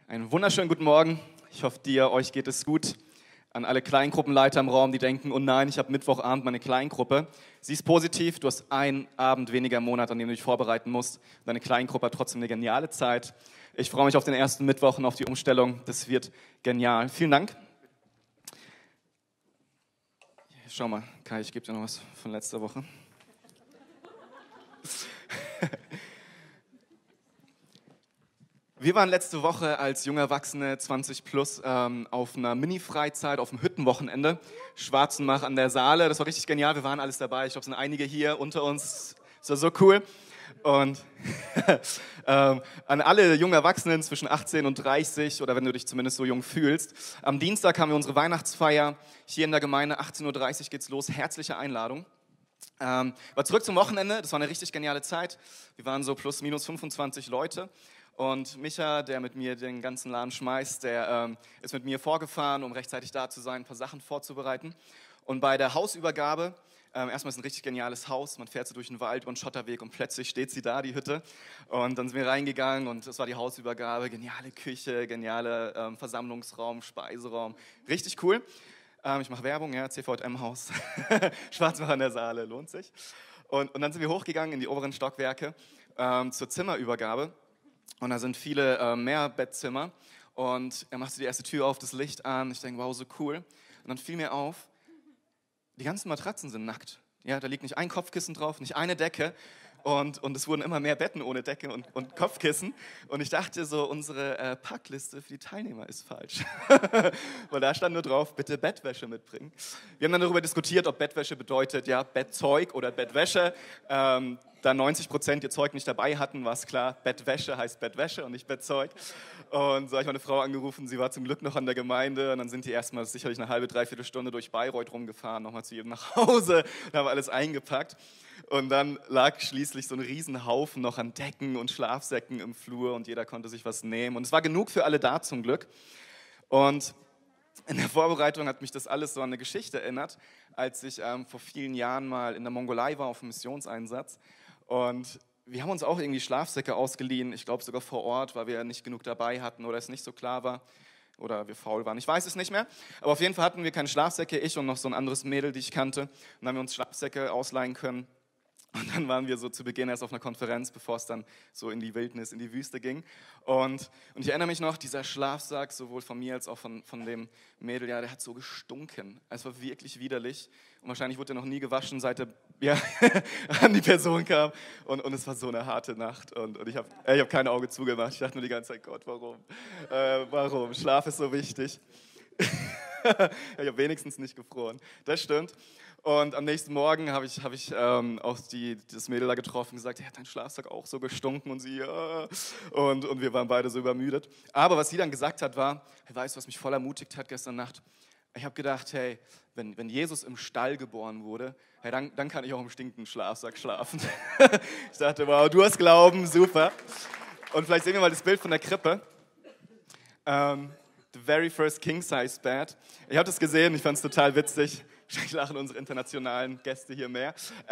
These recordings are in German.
Einen wunderschönen guten Morgen. Ich hoffe, euch geht es gut. An alle Kleingruppenleiter im Raum, die denken, oh nein, ich habe Mittwochabend meine Kleingruppe. Sie ist positiv, du hast einen Abend weniger im Monat, an dem du dich vorbereiten musst. Deine Kleingruppe hat trotzdem eine geniale Zeit. Ich freue mich auf den ersten Mittwoch und auf die Umstellung. Das wird genial. Vielen Dank. Schau mal, Kai, ich gebe dir noch was von letzter Woche. Wir waren letzte Woche als junge Erwachsene 20 plus auf einer Mini-Freizeit, auf dem Hüttenwochenende, Schwarzenbach an der Saale. Das war richtig genial, wir waren alles dabei. Ich glaube, es sind einige hier unter uns. Das war so cool. Und an alle jungen Erwachsenen zwischen 18 und 30 oder wenn du dich zumindest so jung fühlst. Am Dienstag haben wir unsere Weihnachtsfeier hier in der Gemeinde. 18.30 Uhr geht's los. Herzliche Einladung. Aber zurück zum Wochenende. Das war eine richtig geniale Zeit. Wir waren so plus minus 25 Leute. Und Micha, der mit mir den ganzen Laden schmeißt, der ist mit mir vorgefahren, um rechtzeitig da zu sein, ein paar Sachen vorzubereiten. Und bei der Hausübergabe, erstmal ist es ein richtig geniales Haus, man fährt so durch den Wald über einen Schotterweg und plötzlich steht sie da, die Hütte. Und dann sind wir reingegangen und es war die Hausübergabe, geniale Küche, geniale Versammlungsraum, Speiseraum, richtig cool. Ich mache Werbung, ja, CVM-Haus, Schwarzbach an der Saale, lohnt sich. Und dann sind wir hochgegangen in die oberen Stockwerke zur Zimmerübergabe. Und da sind viele Mehrbettzimmer und er machte die erste Tür auf, das Licht an. Ich denke, wow, so cool. Und dann fiel mir auf, die ganzen Matratzen sind nackt. Ja, da liegt nicht ein Kopfkissen drauf, nicht eine Decke. Und es wurden immer mehr Betten ohne Decke und Kopfkissen. Und ich dachte so, unsere Packliste für die Teilnehmer ist falsch. Weil da stand nur drauf, bitte Bettwäsche mitbringen. Wir haben dann darüber diskutiert, ob Bettwäsche bedeutet, ja, Bettzeug oder Bettwäsche. Da 90% ihr Zeug nicht dabei hatten, war es klar, Bettwäsche heißt Bettwäsche und nicht Bettzeug. Und so habe ich meine Frau angerufen, sie war zum Glück noch an der Gemeinde. Und dann sind die erstmal sicherlich eine halbe, dreiviertel Stunde durch Bayreuth rumgefahren, nochmal zu jedem nach Hause und haben alles eingepackt. Und dann lag schließlich so ein Riesenhaufen noch an Decken und Schlafsäcken im Flur und jeder konnte sich was nehmen. Und es war genug für alle da zum Glück. Und in der Vorbereitung hat mich das alles so an eine Geschichte erinnert, als ich vor vielen Jahren mal in der Mongolei war auf einem Missionseinsatz. Und wir haben uns auch irgendwie Schlafsäcke ausgeliehen, ich glaube sogar vor Ort, weil wir nicht genug dabei hatten oder es nicht so klar war oder wir faul waren, ich weiß es nicht mehr. Aber auf jeden Fall hatten wir keine Schlafsäcke, ich und noch so ein anderes Mädel, die ich kannte. Und dann haben wir uns Schlafsäcke ausleihen können. Und dann waren wir so zu Beginn erst auf einer Konferenz, bevor es dann so in die Wildnis, in die Wüste ging. Und ich erinnere mich noch, dieser Schlafsack, sowohl von mir als auch von dem Mädel, ja, der hat so gestunken. Es war wirklich widerlich. Und wahrscheinlich wurde er noch nie gewaschen, seit er an die Person kam. Und es war so eine harte Nacht. Und ich hab kein Auge zugemacht. Ich dachte nur die ganze Zeit, Gott, warum? Warum? Schlaf ist so wichtig. Ich habe wenigstens nicht gefroren. Das stimmt. Und am nächsten Morgen habe ich auch das Mädel da getroffen und gesagt, hat dein Schlafsack auch so gestunken? Und sie, ja. Und wir waren beide so übermüdet. Aber was sie dann gesagt hat, war, weißt du, was mich voll ermutigt hat gestern Nacht? Ich habe gedacht, hey, wenn Jesus im Stall geboren wurde, hey, dann kann ich auch im stinkenden Schlafsack schlafen. Ich dachte, wow, du hast Glauben, super. Und vielleicht sehen wir mal das Bild von der Krippe. The very first king-size bed. Ich habe das gesehen, ich fand es total witzig. Wahrscheinlich lachen unsere internationalen Gäste hier mehr.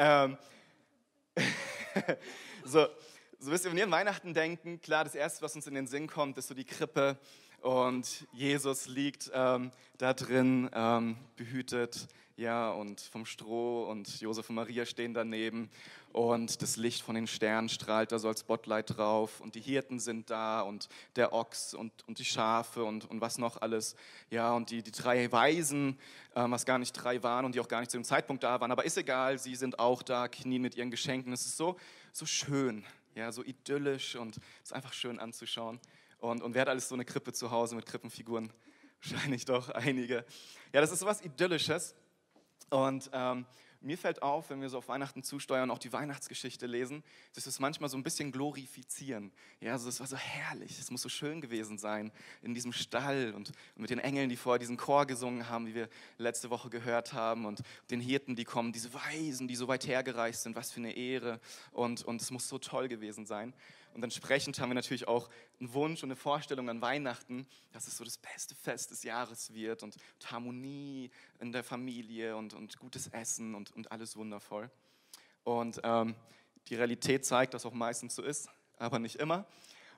So wisst ihr, wenn wir an Weihnachten denken, klar, das Erste, was uns in den Sinn kommt, ist so die Krippe. Und Jesus liegt da drin, behütet, ja, und vom Stroh und Josef und Maria stehen daneben und das Licht von den Sternen strahlt da so als Spotlight drauf und die Hirten sind da und der Ochs und die Schafe und was noch alles, ja, und die drei Weisen, was gar nicht drei waren und die auch gar nicht zu dem Zeitpunkt da waren, aber ist egal, sie sind auch da, knien mit ihren Geschenken, es ist so schön, ja, so idyllisch und es ist einfach schön anzuschauen. Und wer hat alles so eine Krippe zu Hause mit Krippenfiguren? Wahrscheinlich doch einige. Ja, das ist so was Idyllisches. Und mir fällt auf, wenn wir so auf Weihnachten zusteuern und auch die Weihnachtsgeschichte lesen, dass wir es manchmal so ein bisschen glorifizieren. Ja, also es war so herrlich, es muss so schön gewesen sein in diesem Stall und mit den Engeln, die vorher diesen Chor gesungen haben, wie wir letzte Woche gehört haben und den Hirten, die kommen, diese Weisen, die so weit hergereist sind, was für eine Ehre und es muss so toll gewesen sein. Und entsprechend haben wir natürlich auch einen Wunsch und eine Vorstellung an Weihnachten, dass es so das beste Fest des Jahres wird und Harmonie in der Familie und gutes Essen und alles wundervoll. Und die Realität zeigt, dass auch meistens so ist, aber nicht immer.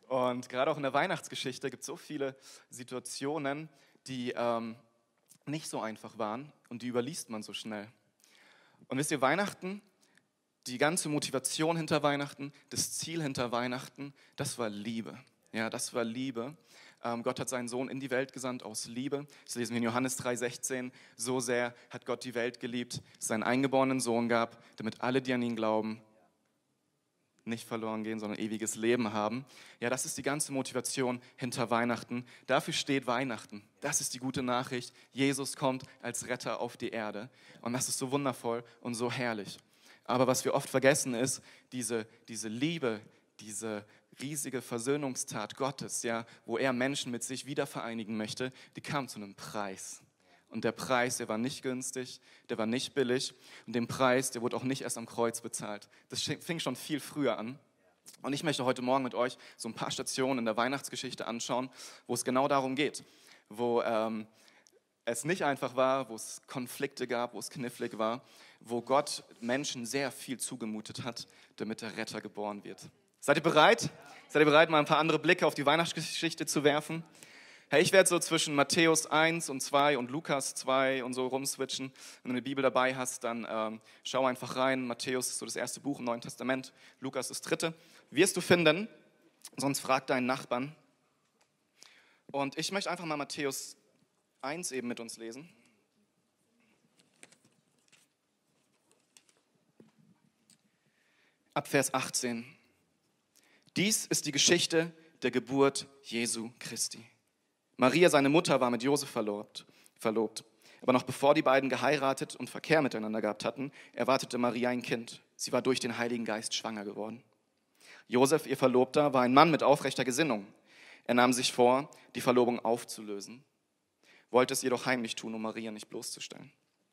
Und gerade auch in der Weihnachtsgeschichte gibt es so viele Situationen, die nicht so einfach waren und die überliest man so schnell. Und wisst ihr, Weihnachten, die ganze Motivation hinter Weihnachten, das Ziel hinter Weihnachten, das war Liebe. Ja, das war Liebe. Gott hat seinen Sohn in die Welt gesandt aus Liebe. Das lesen wir in Johannes 3,16. So sehr hat Gott die Welt geliebt, dass es seinen eingeborenen Sohn gab, damit alle, die an ihn glauben, nicht verloren gehen, sondern ewiges Leben haben. Ja, das ist die ganze Motivation hinter Weihnachten. Dafür steht Weihnachten. Das ist die gute Nachricht. Jesus kommt als Retter auf die Erde. Und das ist so wundervoll und so herrlich. Aber was wir oft vergessen ist, diese Liebe, diese riesige Versöhnungstat Gottes, ja, wo er Menschen mit sich wieder vereinigen möchte, die kam zu einem Preis. Und der Preis, der war nicht günstig, der war nicht billig. Und den Preis, der wurde auch nicht erst am Kreuz bezahlt. Das fing schon viel früher an. Und ich möchte heute Morgen mit euch so ein paar Stationen in der Weihnachtsgeschichte anschauen, wo es genau darum geht. Wo es nicht einfach war, wo es Konflikte gab, wo es knifflig war, wo Gott Menschen sehr viel zugemutet hat, damit der Retter geboren wird. Seid ihr bereit? Seid ihr bereit, mal ein paar andere Blicke auf die Weihnachtsgeschichte zu werfen? Hey, ich werde so zwischen Matthäus 1 und 2 und Lukas 2 und so rumswitchen. Wenn du eine Bibel dabei hast, dann schau einfach rein. Matthäus ist so das erste Buch im Neuen Testament, Lukas das dritte. Wirst du finden, sonst frag deinen Nachbarn. Und ich möchte einfach mal Matthäus 1 eben mit uns lesen. Ab Vers 18. Dies ist die Geschichte der Geburt Jesu Christi. Maria, seine Mutter, war mit Josef verlobt. Aber noch bevor die beiden geheiratet und Verkehr miteinander gehabt hatten, erwartete Maria ein Kind. Sie war durch den Heiligen Geist schwanger geworden. Josef, ihr Verlobter, war ein Mann mit aufrechter Gesinnung. Er nahm sich vor, die Verlobung aufzulösen, wollte es jedoch heimlich tun, um Maria nicht bloßzustellen.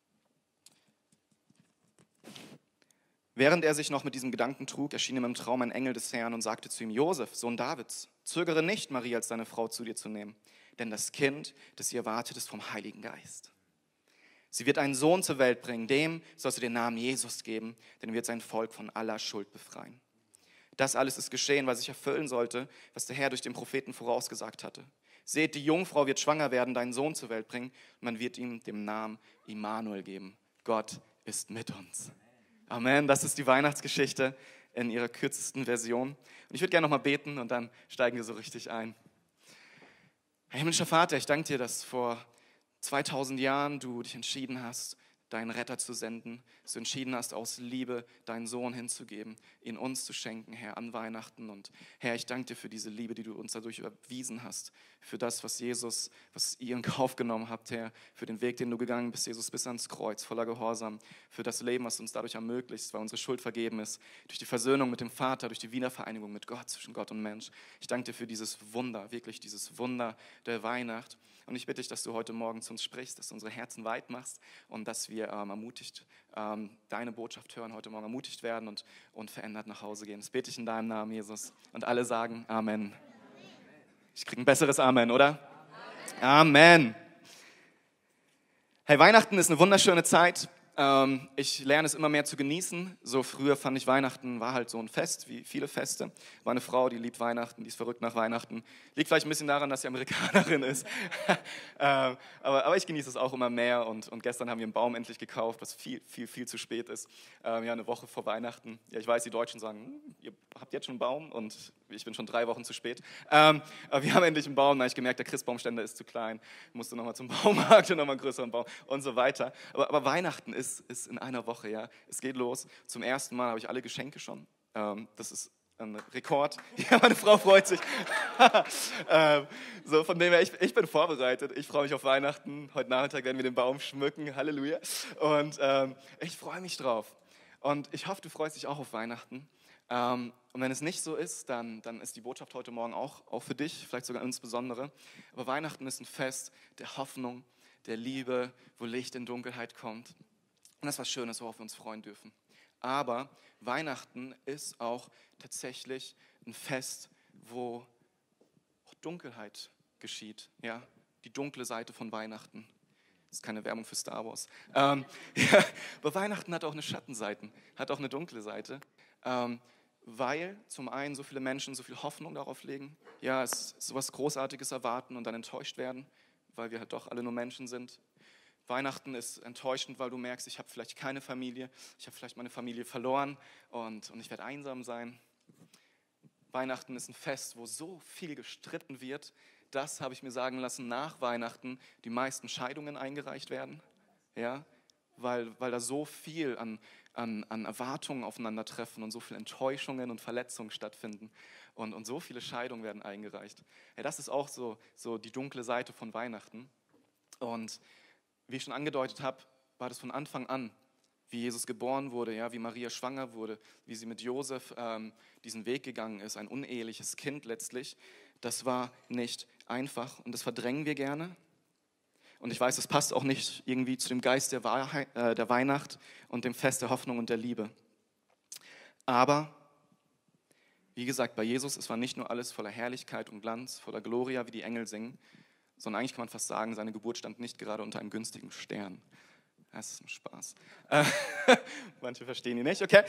Während er sich noch mit diesem Gedanken trug, erschien ihm im Traum ein Engel des Herrn und sagte zu ihm: Josef, Sohn Davids, zögere nicht, Maria als deine Frau zu dir zu nehmen, denn das Kind, das sie erwartet, ist vom Heiligen Geist. Sie wird einen Sohn zur Welt bringen, dem sollst du den Namen Jesus geben, denn er wird sein Volk von aller Schuld befreien. Das alles ist geschehen, weil sich erfüllen sollte, was der Herr durch den Propheten vorausgesagt hatte. Seht, die Jungfrau wird schwanger werden, deinen Sohn zur Welt bringen, und man wird ihm den Namen Immanuel geben. Gott ist mit uns. Amen, das ist die Weihnachtsgeschichte in ihrer kürzesten Version. Und ich würde gerne nochmal beten und dann steigen wir so richtig ein. Herr himmlischer Vater, ich danke dir, dass vor 2000 Jahren du dich entschieden hast, deinen Retter zu senden, dass du entschieden hast, aus Liebe deinen Sohn hinzugeben, ihn uns zu schenken, Herr, an Weihnachten. Und Herr, ich danke dir für diese Liebe, die du uns dadurch überwiesen hast, für das, was ihr in Kauf genommen habt, Herr, für den Weg, den du gegangen bist, Jesus, bis ans Kreuz, voller Gehorsam, für das Leben, was du uns dadurch ermöglicht, weil unsere Schuld vergeben ist, durch die Versöhnung mit dem Vater, durch die Wiedervereinigung mit Gott, zwischen Gott und Mensch. Ich danke dir für dieses Wunder, wirklich dieses Wunder der Weihnacht. Und ich bitte dich, dass du heute Morgen zu uns sprichst, dass du unsere Herzen weit machst und dass wir ermutigt deine Botschaft hören, heute Morgen ermutigt werden und verändert nach Hause gehen. Das bete ich in deinem Namen, Jesus. Und alle sagen Amen. Ich kriege ein besseres Amen, oder? Amen. Hey, Weihnachten ist eine wunderschöne Zeit. Ich lerne es immer mehr zu genießen. So früher fand ich Weihnachten war halt so ein Fest, wie viele Feste. War eine Frau, die liebt Weihnachten, die ist verrückt nach Weihnachten. Liegt vielleicht ein bisschen daran, dass sie Amerikanerin ist. aber ich genieße es auch immer mehr. Und gestern haben wir einen Baum endlich gekauft, was viel zu spät ist. Ja, eine Woche vor Weihnachten. Ja, ich weiß, die Deutschen sagen, ihr habt jetzt schon einen Baum und ich bin schon 3 Wochen zu spät. Aber wir haben endlich einen Baum. Da habe ich gemerkt, der Christbaumständer ist zu klein. Musste nochmal zum Baumarkt und nochmal einen größeren Baum und so weiter. Aber Weihnachten ist in einer Woche, ja. Es geht los. Zum ersten Mal habe ich alle Geschenke schon. Das ist ein Rekord. Ja, meine Frau freut sich. So, von dem her, ich bin vorbereitet. Ich freue mich auf Weihnachten. Heute Nachmittag werden wir den Baum schmücken. Halleluja. Und ich freue mich drauf. Und ich hoffe, du freust dich auch auf Weihnachten. Und wenn es nicht so ist, dann ist die Botschaft heute Morgen auch für dich, vielleicht sogar insbesondere. Aber Weihnachten ist ein Fest der Hoffnung, der Liebe, wo Licht in Dunkelheit kommt. Und das ist was Schönes, worauf wir uns freuen dürfen. Aber Weihnachten ist auch tatsächlich ein Fest, wo auch Dunkelheit geschieht. Ja? Die dunkle Seite von Weihnachten. Das ist keine Werbung für Star Wars. Ja, aber Weihnachten hat auch eine Schattenseite, hat auch eine dunkle Seite. weil zum einen so viele Menschen so viel Hoffnung darauf legen, ja, es so was Großartiges erwarten und dann enttäuscht werden, weil wir halt doch alle nur Menschen sind. Weihnachten ist enttäuschend, weil du merkst, ich habe vielleicht keine Familie, ich habe vielleicht meine Familie verloren und ich werde einsam sein. Weihnachten ist ein Fest, wo so viel gestritten wird, dass, habe ich mir sagen lassen, nach Weihnachten die meisten Scheidungen eingereicht werden, ja, weil da so viel an Erwartungen aufeinandertreffen und so viele Enttäuschungen und Verletzungen stattfinden und so viele Scheidungen werden eingereicht. Ja, das ist auch so die dunkle Seite von Weihnachten. Und wie ich schon angedeutet habe, war das von Anfang an, wie Jesus geboren wurde, ja, wie Maria schwanger wurde, wie sie mit Josef diesen Weg gegangen ist, ein uneheliches Kind letztlich. Das war nicht einfach und das verdrängen wir gerne. Und ich weiß, es passt auch nicht irgendwie zu dem Geist der Weihnacht und dem Fest der Hoffnung und der Liebe. Aber, wie gesagt, bei Jesus, es war nicht nur alles voller Herrlichkeit und Glanz, voller Gloria, wie die Engel singen, sondern eigentlich kann man fast sagen, seine Geburt stand nicht gerade unter einem günstigen Stern. Das ist ein Spaß. Manche verstehen ihn nicht, okay.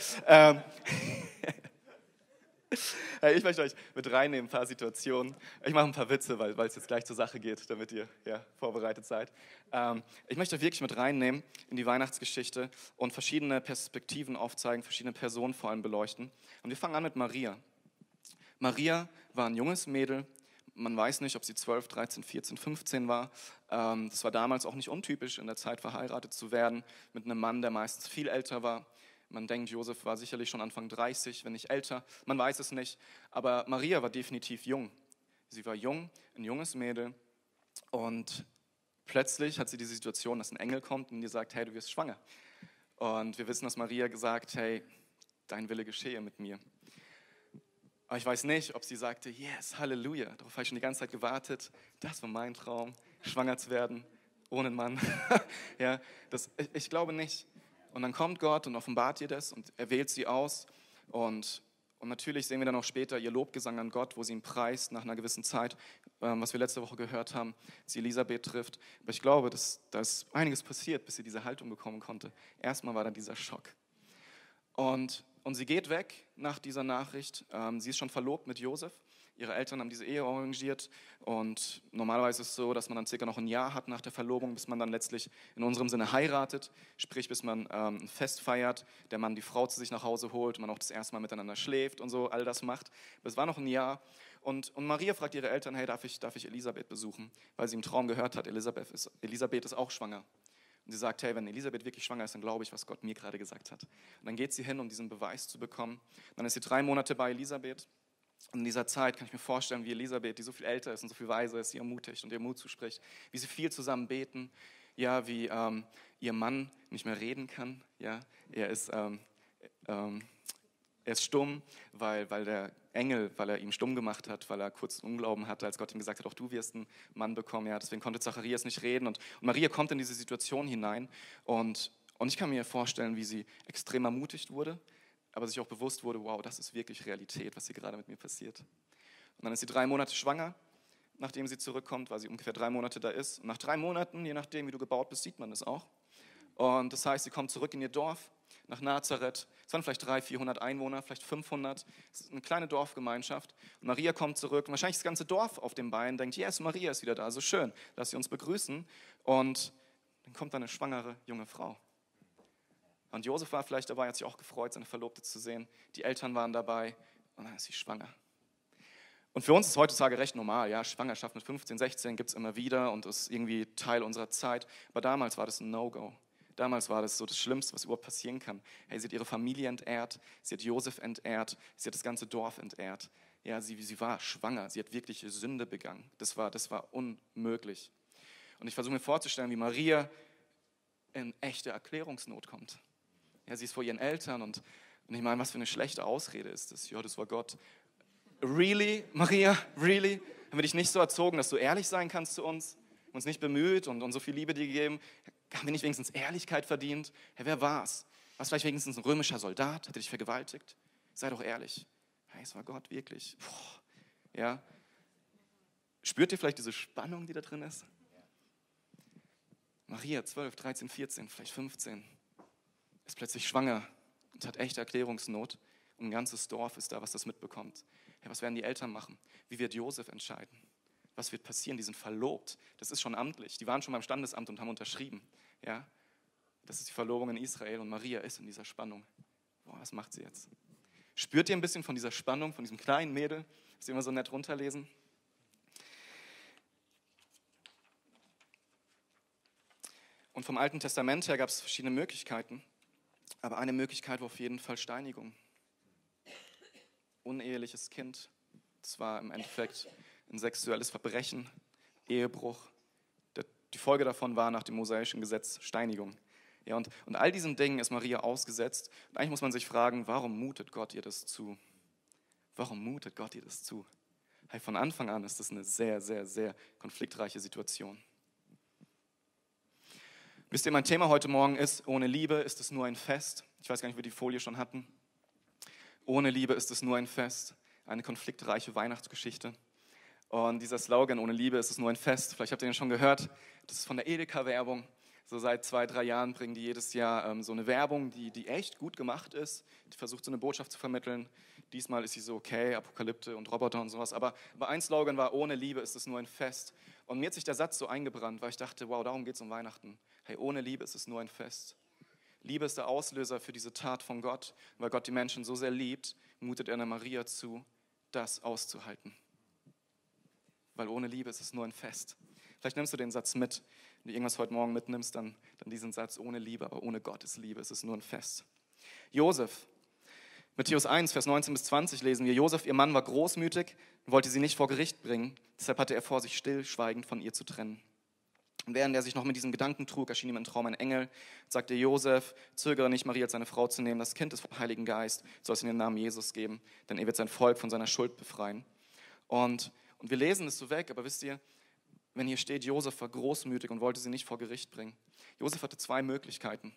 Ich möchte euch mit reinnehmen, ein paar Situationen. Ich mache ein paar Witze, weil es jetzt gleich zur Sache geht, damit ihr vorbereitet seid. Ich möchte euch wirklich mit reinnehmen in die Weihnachtsgeschichte und verschiedene Perspektiven aufzeigen, verschiedene Personen vor allem beleuchten. Und wir fangen an mit Maria. Maria war ein junges Mädel. Man weiß nicht, ob sie 12, 13, 14, 15 war. Das war damals auch nicht untypisch, in der Zeit verheiratet zu werden mit einem Mann, der meistens viel älter war. Man denkt, Josef war sicherlich schon Anfang 30, wenn nicht älter. Man weiß es nicht. Aber Maria war definitiv jung. Sie war jung, ein junges Mädel. Und plötzlich hat sie diese Situation, dass ein Engel kommt und ihr sagt, hey, du wirst schwanger. Und wir wissen, dass Maria gesagt, hey, dein Wille geschehe mit mir. Aber ich weiß nicht, ob sie sagte, yes, Halleluja. Darauf habe ich schon die ganze Zeit gewartet. Das war mein Traum, schwanger zu werden, ohne einen Mann. Ja, ich glaube nicht. Und dann kommt Gott und offenbart ihr das und er wählt sie aus. Und natürlich sehen wir dann auch später ihr Lobgesang an Gott, wo sie ihn preist nach einer gewissen Zeit, was wir letzte Woche gehört haben, sie Elisabeth trifft. Aber ich glaube, da ist einiges passiert, bis sie diese Haltung bekommen konnte. Erstmal war da dieser Schock. Und sie geht weg nach dieser Nachricht. Sie ist schon verlobt mit Josef. Ihre Eltern haben diese Ehe arrangiert und normalerweise ist es so, dass man dann circa noch ein Jahr hat nach der Verlobung, bis man dann letztlich in unserem Sinne heiratet, sprich bis man ein Fest feiert, der Mann die Frau zu sich nach Hause holt, man auch das erste Mal miteinander schläft und so, all das macht. Aber es war noch ein Jahr und Maria fragt ihre Eltern, hey, darf ich Elisabeth besuchen? Weil sie im Traum gehört hat, Elisabeth ist auch schwanger. Und sie sagt, hey, wenn Elisabeth wirklich schwanger ist, dann glaube ich, was Gott mir gerade gesagt hat. Und dann geht sie hin, um diesen Beweis zu bekommen. Dann ist sie 3 Monate bei Elisabeth. Und in dieser Zeit kann ich mir vorstellen, wie Elisabeth, die so viel älter ist und so viel weiser ist, sie ermutigt und ihr Mut zuspricht, wie sie viel zusammen beten, ja, wie ihr Mann nicht mehr reden kann, ja, er ist stumm, weil der Engel, weil er ihn stumm gemacht hat, weil er kurz Unglauben hatte, als Gott ihm gesagt hat, auch du wirst einen Mann bekommen, ja, deswegen konnte Zacharias nicht reden und Maria kommt in diese Situation hinein und ich kann mir vorstellen, wie sie extrem ermutigt wurde, aber sich auch bewusst wurde, wow, das ist wirklich Realität, was hier gerade mit mir passiert. Und dann ist sie 3 Monate schwanger, nachdem sie zurückkommt, weil sie ungefähr 3 Monate da ist. Und nach 3 Monaten, je nachdem, wie du gebaut bist, sieht man das auch. Und das heißt, sie kommt zurück in ihr Dorf, nach Nazareth. Es waren vielleicht 300, 400 Einwohner, vielleicht 500. Es ist eine kleine Dorfgemeinschaft. Und Maria kommt zurück und wahrscheinlich das ganze Dorf auf den Beinen denkt, yes, Maria ist wieder da, so schön, lass sie uns begrüßen. Und dann kommt da eine schwangere junge Frau. Und Josef war vielleicht dabei, hat sich auch gefreut, seine Verlobte zu sehen. Die Eltern waren dabei und dann ist sie schwanger. Und für uns ist heutzutage recht normal, ja, Schwangerschaft mit 15, 16 gibt es immer wieder und ist irgendwie Teil unserer Zeit. Aber damals war das ein No-Go. Damals war das so das Schlimmste, was überhaupt passieren kann. Hey, sie hat ihre Familie entehrt, sie hat Josef entehrt, sie hat das ganze Dorf entehrt. Ja, sie war schwanger, sie hat wirklich Sünde begangen. Das war unmöglich. Und ich versuche mir vorzustellen, wie Maria in echte Erklärungsnot kommt. Ja, sie ist vor ihren Eltern und ich meine, was für eine schlechte Ausrede ist das? Ja, das war Gott. Really, Maria, really? Haben wir dich nicht so erzogen, dass du ehrlich sein kannst zu uns? Uns nicht bemüht und so viel Liebe dir gegeben? Haben wir nicht wenigstens Ehrlichkeit verdient? Hey, wer war's? Warst vielleicht wenigstens ein römischer Soldat? Hat er dich vergewaltigt? Sei doch ehrlich. Hey, es war Gott, wirklich. Ja. Spürt ihr vielleicht diese Spannung, die da drin ist? Maria, 12, 13, 14, vielleicht 15. Ist plötzlich schwanger und hat echte Erklärungsnot. Und ein ganzes Dorf ist da, was das mitbekommt. Hey, was werden die Eltern machen? Wie wird Josef entscheiden? Was wird passieren? Die sind verlobt. Das ist schon amtlich. Die waren schon beim Standesamt und haben unterschrieben. Ja? Das ist die Verlobung in Israel und Maria ist in dieser Spannung. Boah, was macht sie jetzt? Spürt ihr ein bisschen von dieser Spannung, von diesem kleinen Mädel, das wir immer so nett runterlesen? Und vom Alten Testament her gab es verschiedene Möglichkeiten. Aber eine Möglichkeit war auf jeden Fall Steinigung. Uneheliches Kind, das war im Endeffekt ein sexuelles Verbrechen, Ehebruch. Die Folge davon war nach dem mosaischen Gesetz Steinigung. Ja, und all diesen Dingen ist Maria ausgesetzt. Und eigentlich muss man sich fragen, warum mutet Gott ihr das zu? Warum mutet Gott ihr das zu? Hey, von Anfang an ist das eine sehr, sehr, sehr konfliktreiche Situation. Wisst ihr, mein Thema heute Morgen ist, ohne Liebe ist es nur ein Fest. Ich weiß gar nicht, ob wir die Folie schon hatten. Ohne Liebe ist es nur ein Fest. Eine konfliktreiche Weihnachtsgeschichte. Und dieser Slogan, ohne Liebe ist es nur ein Fest, vielleicht habt ihr den schon gehört, das ist von der Edeka-Werbung. So seit 2-3 Jahren bringen die jedes Jahr so eine Werbung, die echt gut gemacht ist. Die versucht so eine Botschaft zu vermitteln. Diesmal ist sie so okay, Apokalypse und Roboter und sowas. Aber ein Slogan war, ohne Liebe ist es nur ein Fest. Und mir hat sich der Satz so eingebrannt, weil ich dachte, wow, darum geht es um Weihnachten. Hey, ohne Liebe ist es nur ein Fest. Liebe ist der Auslöser für diese Tat von Gott. Weil Gott die Menschen so sehr liebt, mutet er einer Maria zu, das auszuhalten. Weil ohne Liebe ist es nur ein Fest. Vielleicht nimmst du den Satz mit. Wenn du irgendwas heute Morgen mitnimmst, dann diesen Satz, ohne Liebe, aber ohne Gottes Liebe ist es nur ein Fest. Josef, Matthäus 1, Vers 19 bis 20 lesen wir, Josef, ihr Mann, war großmütig und wollte sie nicht vor Gericht bringen. Deshalb hatte er vor, sich stillschweigend von ihr zu trennen. Und während er sich noch mit diesem Gedanken trug, erschien ihm im Traum ein Engel und sagte, Josef, zögere nicht, Maria als seine Frau zu nehmen. Das Kind ist vom Heiligen Geist, soll es in den Namen Jesus geben, denn er wird sein Volk von seiner Schuld befreien. Und wir lesen es so weg, aber wisst ihr, wenn hier steht, Josef war großmütig und wollte sie nicht vor Gericht bringen. Josef hatte 2 Möglichkeiten.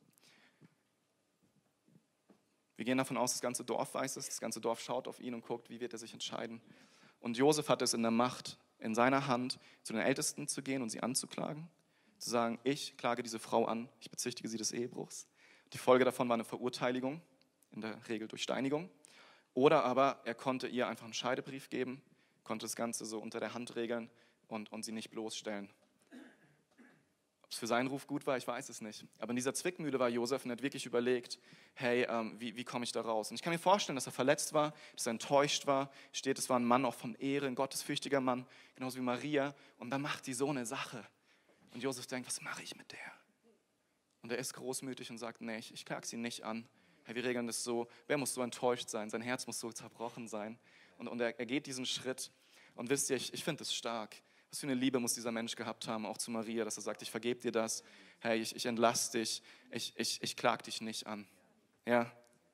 Wir gehen davon aus, das ganze Dorf weiß es, das ganze Dorf schaut auf ihn und guckt, wie wird er sich entscheiden. Und Josef hatte es in der Macht, in seiner Hand, zu den Ältesten zu gehen und sie anzuklagen, zu sagen, ich klage diese Frau an, ich bezichtige sie des Ehebruchs. Die Folge davon war eine Verurteilung, in der Regel durch Steinigung. Oder aber er konnte ihr einfach einen Scheidebrief geben, konnte das Ganze so unter der Hand regeln und sie nicht bloßstellen. Ob es für seinen Ruf gut war, ich weiß es nicht. Aber in dieser Zwickmühle war Josef und hat wirklich überlegt, hey, wie komme ich da raus? Und ich kann mir vorstellen, dass er verletzt war, dass er enttäuscht war. Steht, es war ein Mann auch von Ehre, ein gottesfürchtiger Mann, genauso wie Maria. Und dann macht die so eine Sache. Und Josef denkt, was mache ich mit der? Und er ist großmütig und sagt, nee, ich klage sie nicht an. Hey, wir regeln das so. Wer muss so enttäuscht sein? Sein Herz muss so zerbrochen sein. Und er geht diesen Schritt. Und wisst ihr, ich finde es stark. Was für eine Liebe muss dieser Mensch gehabt haben, auch zu Maria, dass er sagt, ich vergebe dir das, hey, ich entlasse dich, ich klag dich nicht an. Ja?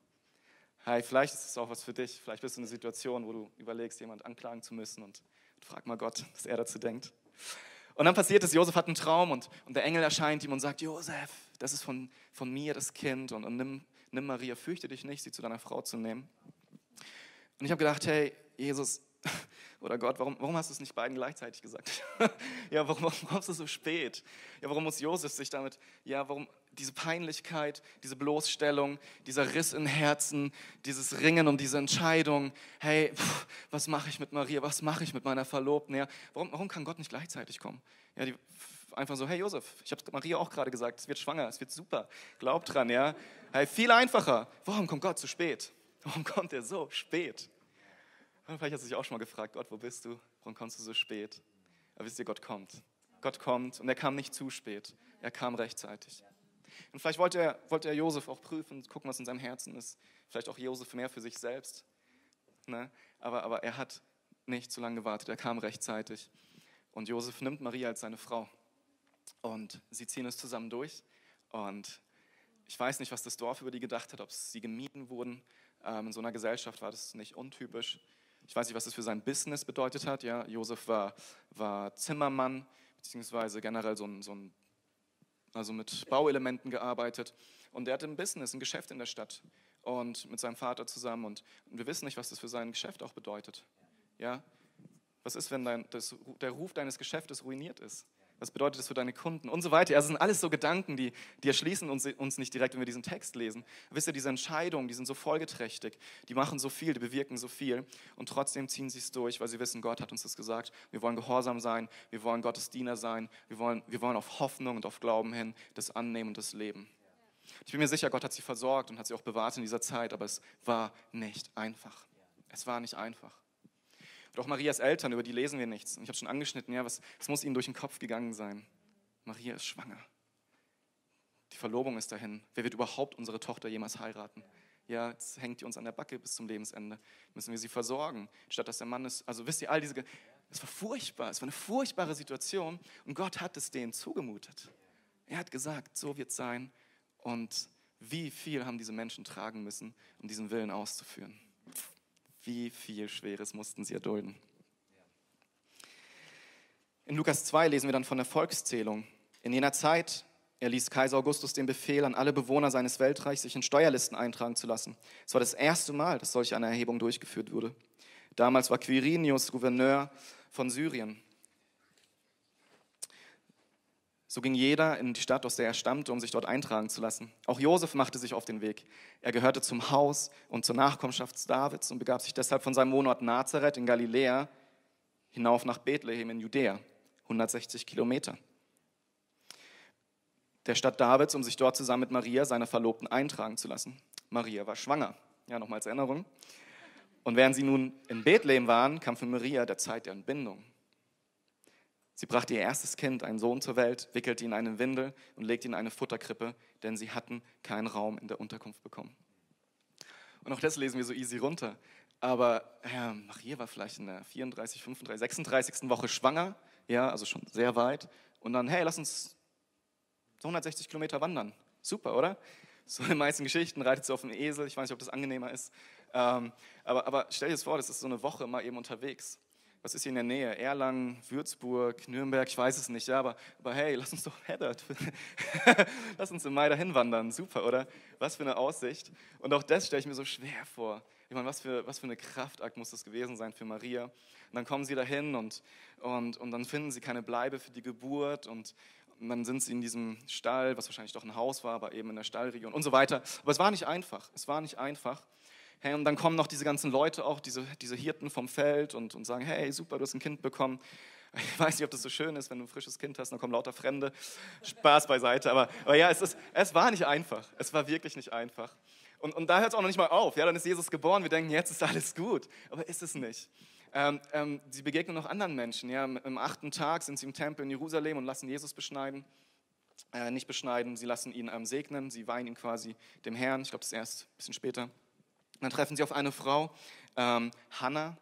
Hey, vielleicht ist es auch was für dich, vielleicht bist du in einer Situation, wo du überlegst, jemand anklagen zu müssen und frag mal Gott, was er dazu denkt. Und dann passiert es, Josef hat einen Traum und der Engel erscheint ihm und sagt, Josef, das ist von mir das Kind und nimm Maria, fürchte dich nicht, sie zu deiner Frau zu nehmen. Und ich habe gedacht, hey, Jesus, oder Gott, warum hast du es nicht beiden gleichzeitig gesagt? Ja, warum ist es so spät? Ja, warum muss Josef sich damit, ja, warum diese Peinlichkeit, diese Bloßstellung, dieser Riss im Herzen, dieses Ringen um diese Entscheidung, hey, was mache ich mit Maria, was mache ich mit meiner Verlobten? Ja, warum kann Gott nicht gleichzeitig kommen? Ja, einfach so, hey Josef, ich habe Maria auch gerade gesagt, es wird schwanger, es wird super, glaub dran, ja. Hey, viel einfacher. Warum kommt Gott zu spät? Warum kommt er so spät? Vielleicht hast du dich auch schon mal gefragt, Gott, wo bist du? Warum kommst du so spät? Aber wisst ihr, Gott kommt. Gott kommt und er kam nicht zu spät. Er kam rechtzeitig. Und vielleicht wollte er Josef auch prüfen, gucken, was in seinem Herzen ist. Vielleicht auch Josef mehr für sich selbst. Ne? Aber er hat nicht zu lange gewartet. Er kam rechtzeitig. Und Josef nimmt Maria als seine Frau. Und sie ziehen es zusammen durch. Und ich weiß nicht, was das Dorf über die gedacht hat, ob sie gemieden wurden. In so einer Gesellschaft war das nicht untypisch. Ich weiß nicht, was das für sein Business bedeutet hat. Ja, Josef war Zimmermann, beziehungsweise generell also mit Bauelementen gearbeitet. Und er hatte ein Business, ein Geschäft in der Stadt und mit seinem Vater zusammen. Und wir wissen nicht, was das für sein Geschäft auch bedeutet. Ja? Was ist, wenn der Ruf deines Geschäftes ruiniert ist? Was bedeutet das für deine Kunden? Und so weiter. Also das sind alles so Gedanken, die erschließen uns nicht direkt, wenn wir diesen Text lesen. Wisst ihr, diese Entscheidungen, die sind so folgeträchtig, die machen so viel, die bewirken so viel und trotzdem ziehen sie es durch, weil sie wissen, Gott hat uns das gesagt. Wir wollen gehorsam sein, wir wollen Gottes Diener sein, wir wollen auf Hoffnung und auf Glauben hin das annehmen und das leben. Ich bin mir sicher, Gott hat sie versorgt und hat sie auch bewahrt in dieser Zeit, aber es war nicht einfach. Es war nicht einfach. Und auch Marias Eltern, über die lesen wir nichts. Und ich habe schon angeschnitten, ja, was muss ihnen durch den Kopf gegangen sein? Maria ist schwanger. Die Verlobung ist dahin. Wer wird überhaupt unsere Tochter jemals heiraten? Ja, jetzt hängt die uns an der Backe bis zum Lebensende. Müssen wir sie versorgen, statt dass der Mann ist. Also wisst ihr, es war furchtbar. Es war eine furchtbare Situation. Und Gott hat es denen zugemutet. Er hat gesagt, so wird es sein. Und wie viel haben diese Menschen tragen müssen, um diesen Willen auszuführen? Wie viel Schweres mussten sie erdulden? In Lukas 2 lesen wir dann von der Volkszählung. In jener Zeit erließ Kaiser Augustus den Befehl an alle Bewohner seines Weltreichs, sich in Steuerlisten eintragen zu lassen. Es war das erste Mal, dass solch eine Erhebung durchgeführt wurde. Damals war Quirinius Gouverneur von Syrien. So ging jeder in die Stadt, aus der er stammte, um sich dort eintragen zu lassen. Auch Josef machte sich auf den Weg. Er gehörte zum Haus und zur Nachkommenschaft Davids und begab sich deshalb von seinem Wohnort Nazareth in Galiläa hinauf nach Bethlehem in Judäa, 160 Kilometer. Der Stadt Davids, um sich dort zusammen mit Maria, seiner Verlobten, eintragen zu lassen. Maria war schwanger, ja, nochmal als Erinnerung. Und während sie nun in Bethlehem waren, kam für Maria der Zeit der Entbindung. Sie brachte ihr erstes Kind, einen Sohn, zur Welt, wickelte ihn in eine Windel und legte ihn in eine Futterkrippe, denn sie hatten keinen Raum in der Unterkunft bekommen. Und auch das lesen wir so easy runter. Aber Maria war vielleicht in der 34, 35, 36. Woche schwanger, ja, also schon sehr weit. Und dann, hey, lass uns so 160 Kilometer wandern. Super, oder? So in den meisten Geschichten reitet sie auf dem Esel. Ich weiß nicht, ob das angenehmer ist. Aber stell dir das vor, das ist so eine Woche mal eben unterwegs. Was ist hier in der Nähe? Erlangen, Würzburg, Nürnberg, ich weiß es nicht, ja, aber hey, lass uns doch lass uns im Mai dahin wandern, super, oder? Was für eine Aussicht. Und auch das stelle ich mir so schwer vor. Ich meine, was für eine Kraftakt muss das gewesen sein für Maria. Und dann kommen sie dahin und dann finden sie keine Bleibe für die Geburt und dann sind sie in diesem Stall, was wahrscheinlich doch ein Haus war, aber eben in der Stallregion und so weiter. Aber es war nicht einfach, Hey, und dann kommen noch diese ganzen Leute auch, diese Hirten vom Feld und sagen, hey, super, du hast ein Kind bekommen. Ich weiß nicht, ob das so schön ist, wenn du ein frisches Kind hast, dann kommen lauter Fremde. Spaß beiseite, aber ja, es war nicht einfach. Es war wirklich nicht einfach. Und da hört es auch noch nicht mal auf. Ja, dann ist Jesus geboren, wir denken, jetzt ist alles gut. Aber ist es nicht. Sie begegnen noch anderen Menschen. Ja. Am 8. Tag sind sie im Tempel in Jerusalem und lassen Jesus beschneiden. Nicht beschneiden, sie lassen ihn segnen. Sie weihen ihn quasi dem Herrn. Ich glaube, das ist erst ein bisschen später. Dann treffen sie auf eine Frau, Hannah,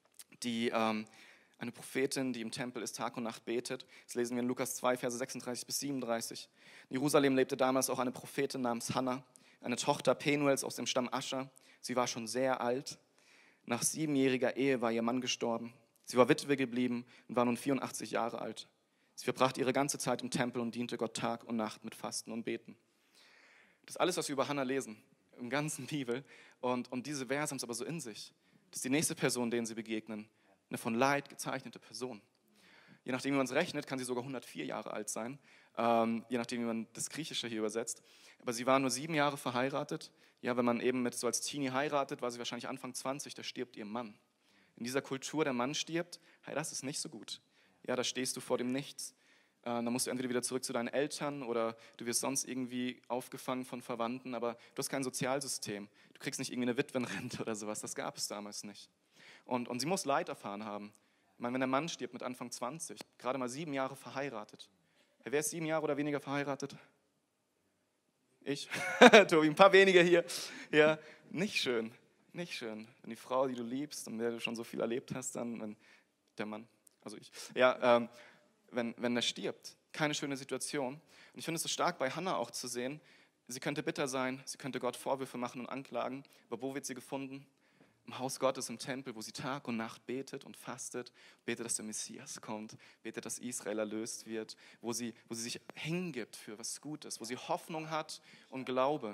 eine Prophetin, die im Tempel ist, Tag und Nacht betet. Das lesen wir in Lukas 2, Verse 36 bis 37. In Jerusalem lebte damals auch eine Prophetin namens Hannah, eine Tochter Penuels aus dem Stamm Ascher. Sie war schon sehr alt. Nach 7-jähriger Ehe war ihr Mann gestorben. Sie war Witwe geblieben und war nun 84 Jahre alt. Sie verbrachte ihre ganze Zeit im Tempel und diente Gott Tag und Nacht mit Fasten und Beten. Das ist alles, was wir über Hannah lesen, im ganzen Bibel. Und diese Verse haben es aber so in sich. Das ist die nächste Person, denen sie begegnen. Eine von Leid gezeichnete Person. Je nachdem, wie man es rechnet, kann sie sogar 104 Jahre alt sein. Je nachdem, wie man das Griechische hier übersetzt. Aber sie war nur 7 Jahre verheiratet. Ja, wenn man eben so als Teenie heiratet, war sie wahrscheinlich Anfang 20, da stirbt ihr Mann. In dieser Kultur, der Mann stirbt, hey, das ist nicht so gut. Ja, da stehst du vor dem Nichts. Dann musst du entweder wieder zurück zu deinen Eltern oder du wirst sonst irgendwie aufgefangen von Verwandten, aber du hast kein Sozialsystem. Du kriegst nicht irgendwie eine Witwenrente oder sowas, das gab es damals nicht. Und sie muss Leid erfahren haben. Ich meine, wenn der Mann stirbt mit Anfang 20, gerade mal 7 Jahre verheiratet. Hey, wer ist 7 Jahre oder weniger verheiratet? Ich? Tobi, ein paar wenige hier. Ja, nicht schön, nicht schön. Wenn die Frau, die du liebst und mit der du schon so viel erlebt hast, dann, wenn der Mann, also ich, ja, wenn er stirbt. Keine schöne Situation. Und ich finde es so stark bei Hannah auch zu sehen, sie könnte bitter sein, sie könnte Gott Vorwürfe machen und anklagen, aber wo wird sie gefunden? Im Haus Gottes, im Tempel, wo sie Tag und Nacht betet und fastet, betet, dass der Messias kommt, betet, dass Israel erlöst wird, wo sie sich hingibt für was Gutes, wo sie Hoffnung hat und Glaube.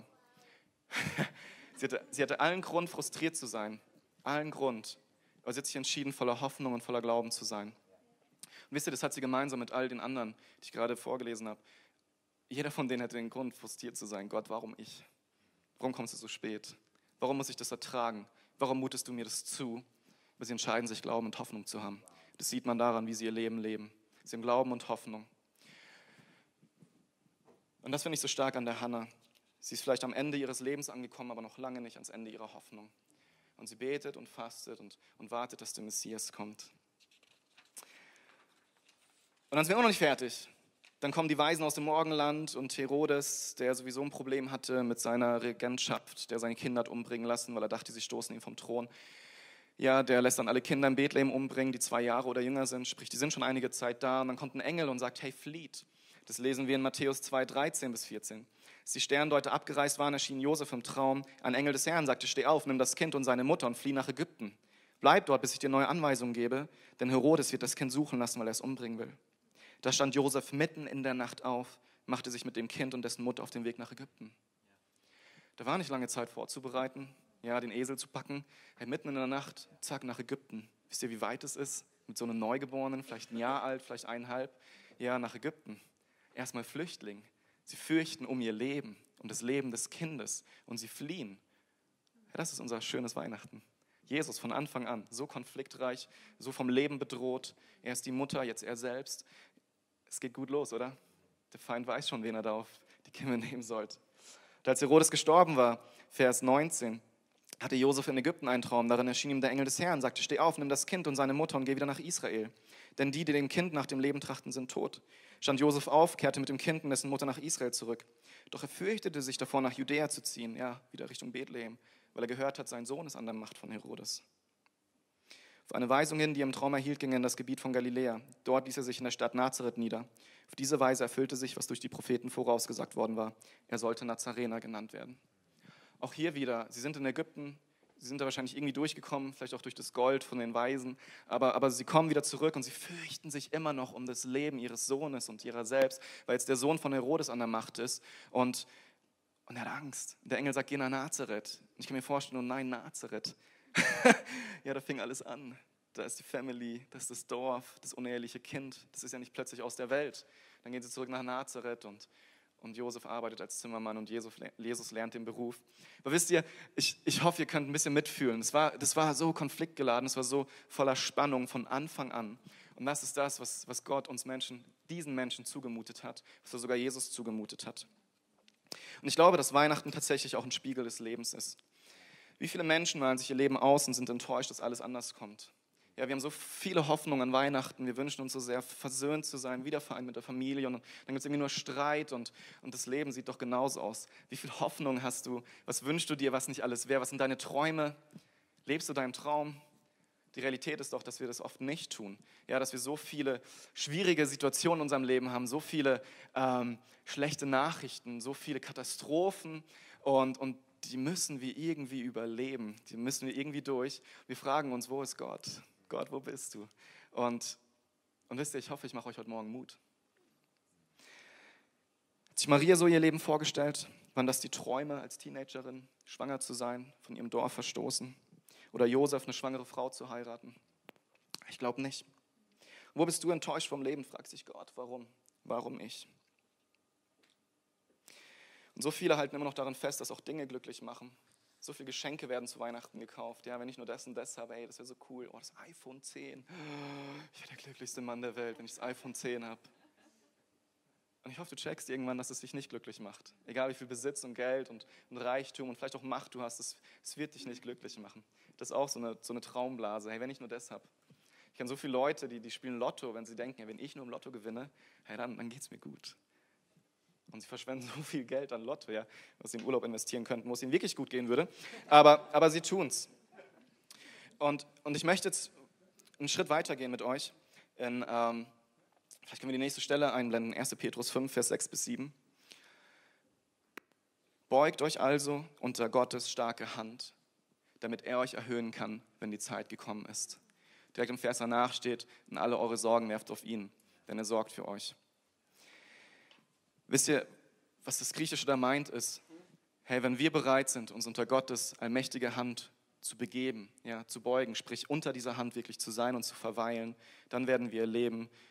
Sie hatte allen Grund, frustriert zu sein, allen Grund, aber sie hat sich entschieden, voller Hoffnung und voller Glauben zu sein. wisst ihr, das hat sie gemeinsam mit all den anderen, die ich gerade vorgelesen habe. Jeder von denen hätte den Grund, frustriert zu sein. Gott, warum ich? Warum kommst du so spät? Warum muss ich das ertragen? Warum mutest du mir das zu? Aber sie entscheiden sich, Glauben und Hoffnung zu haben. Das sieht man daran, wie sie ihr Leben leben. Sie haben Glauben und Hoffnung. Und das finde ich so stark an der Hannah. Sie ist vielleicht am Ende ihres Lebens angekommen, aber noch lange nicht ans Ende ihrer Hoffnung. Und sie betet und fastet und wartet, dass der Messias kommt. Und dann sind wir auch noch nicht fertig. Dann kommen die Weisen aus dem Morgenland und Herodes, der sowieso ein Problem hatte mit seiner Regentschaft, der seine Kinder hat umbringen lassen, weil er dachte, sie stoßen ihn vom Thron. Ja, der lässt dann alle Kinder in Bethlehem umbringen, die 2 Jahre oder jünger sind, sprich, die sind schon einige Zeit da. Und dann kommt ein Engel und sagt, hey, flieht. Das lesen wir in Matthäus 2, 13 bis 14. Als die Sterndeuter abgereist waren, erschien Josef im Traum. Ein Engel des Herrn sagte, steh auf, nimm das Kind und seine Mutter und flieh nach Ägypten. Bleib dort, bis ich dir neue Anweisungen gebe, denn Herodes wird das Kind suchen lassen, weil er es umbringen will. Da stand Josef mitten in der Nacht auf, machte sich mit dem Kind und dessen Mutter auf den Weg nach Ägypten. Da war nicht lange Zeit vorzubereiten, ja, den Esel zu packen. Hey, mitten in der Nacht, zack, nach Ägypten. Wisst ihr, wie weit es ist? Mit so einem Neugeborenen, vielleicht ein Jahr alt, vielleicht 1,5. Ja, nach Ägypten. Erstmal Flüchtling. Sie fürchten um ihr Leben, um das Leben des Kindes und sie fliehen. Ja, das ist unser schönes Weihnachten. Jesus von Anfang an, so konfliktreich, so vom Leben bedroht. Erst die Mutter, jetzt er selbst. Es geht gut los, oder? Der Feind weiß schon, wen er da auf die Kimme nehmen sollte. Und als Herodes gestorben war, Vers 19, hatte Josef in Ägypten einen Traum. Darin erschien ihm der Engel des Herrn, sagte, steh auf, nimm das Kind und seine Mutter und geh wieder nach Israel. Denn die dem Kind nach dem Leben trachten, sind tot. Stand Josef auf, kehrte mit dem Kind und dessen Mutter nach Israel zurück. Doch er fürchtete sich davor, nach Judäa zu ziehen, ja, wieder Richtung Bethlehem, weil er gehört hat, sein Sohn ist an der Macht von Herodes. Auf eine Weisung hin, die er im Traum erhielt, ging er in das Gebiet von Galiläa. Dort ließ er sich in der Stadt Nazareth nieder. Auf diese Weise erfüllte sich, was durch die Propheten vorausgesagt worden war. Er sollte Nazarener genannt werden. Auch hier wieder, sie sind in Ägypten, sie sind da wahrscheinlich irgendwie durchgekommen, vielleicht auch durch das Gold von den Weisen, aber sie kommen wieder zurück und sie fürchten sich immer noch um das Leben ihres Sohnes und ihrer selbst, weil jetzt der Sohn von Herodes an der Macht ist und er hat Angst. Der Engel sagt, geh nach Nazareth. Und ich kann mir vorstellen, oh nein, Nazareth. Ja, da fing alles an. Da ist die Family, das ist das Dorf, das uneheliche Kind. Das ist ja nicht plötzlich aus der Welt. Dann gehen sie zurück nach Nazareth und Josef arbeitet als Zimmermann und Jesus lernt den Beruf. Aber wisst ihr, ich hoffe, ihr könnt ein bisschen mitfühlen. Das war so konfliktgeladen, es war so voller Spannung von Anfang an. Und das ist das, was Gott uns Menschen, diesen Menschen zugemutet hat, was er sogar Jesus zugemutet hat. Und ich glaube, dass Weihnachten tatsächlich auch ein Spiegel des Lebens ist. Wie viele Menschen malen sich ihr Leben aus und sind enttäuscht, dass alles anders kommt? Ja, wir haben so viele Hoffnungen an Weihnachten. Wir wünschen uns so sehr, versöhnt zu sein, wiedervereint mit der Familie. Und dann gibt es irgendwie nur Streit und das Leben sieht doch genauso aus. Wie viel Hoffnung hast du? Was wünschst du dir, was nicht alles wäre? Was sind deine Träume? Lebst du deinen Traum? Die Realität ist doch, dass wir das oft nicht tun. Ja, dass wir so viele schwierige Situationen in unserem Leben haben, so viele schlechte Nachrichten, so viele Katastrophen und die müssen wir irgendwie überleben. Die müssen wir irgendwie durch. Wir fragen uns, wo ist Gott? Gott, wo bist du? Und wisst ihr, ich hoffe, ich mache euch heute Morgen Mut. Hat sich Maria so ihr Leben vorgestellt? Waren das die Träume als Teenagerin, schwanger zu sein, von ihrem Dorf verstoßen? Oder Josef, eine schwangere Frau zu heiraten? Ich glaube nicht. Wo bist du enttäuscht vom Leben, fragt sich Gott. Warum? Warum ich? Und so viele halten immer noch daran fest, dass auch Dinge glücklich machen. So viele Geschenke werden zu Weihnachten gekauft. Ja, wenn ich nur das und das habe, ey, das wäre so cool. Oh, das iPhone 10. Ich wäre der glücklichste Mann der Welt, wenn ich das iPhone 10 habe. Und ich hoffe, du checkst irgendwann, dass es dich nicht glücklich macht. Egal wie viel Besitz und Geld und Reichtum und vielleicht auch Macht du hast, es wird dich nicht glücklich machen. Das ist auch so eine Traumblase. Hey, wenn ich nur das habe. Ich kenne so viele Leute, die spielen Lotto, wenn sie denken, ja, wenn ich nur im Lotto gewinne, hey, dann geht es mir gut. Und sie verschwenden so viel Geld an Lotto, ja, was sie im Urlaub investieren könnten, wo es ihnen wirklich gut gehen würde. Aber sie tun es. Und ich möchte jetzt einen Schritt weitergehen mit euch. Vielleicht können wir die nächste Stelle einblenden, 1. Petrus 5, Vers 6 bis 7. Beugt euch also unter Gottes starke Hand, damit er euch erhöhen kann, wenn die Zeit gekommen ist. Direkt im Vers danach steht, und alle eure Sorgen werft auf ihn, denn er sorgt für euch. Wisst ihr, was das Griechische da meint ist? Hey, wenn wir bereit sind, uns unter Gottes allmächtige Hand zu begeben, ja, zu beugen, sprich unter dieser Hand wirklich zu sein und zu verweilen, dann werden wir erleben,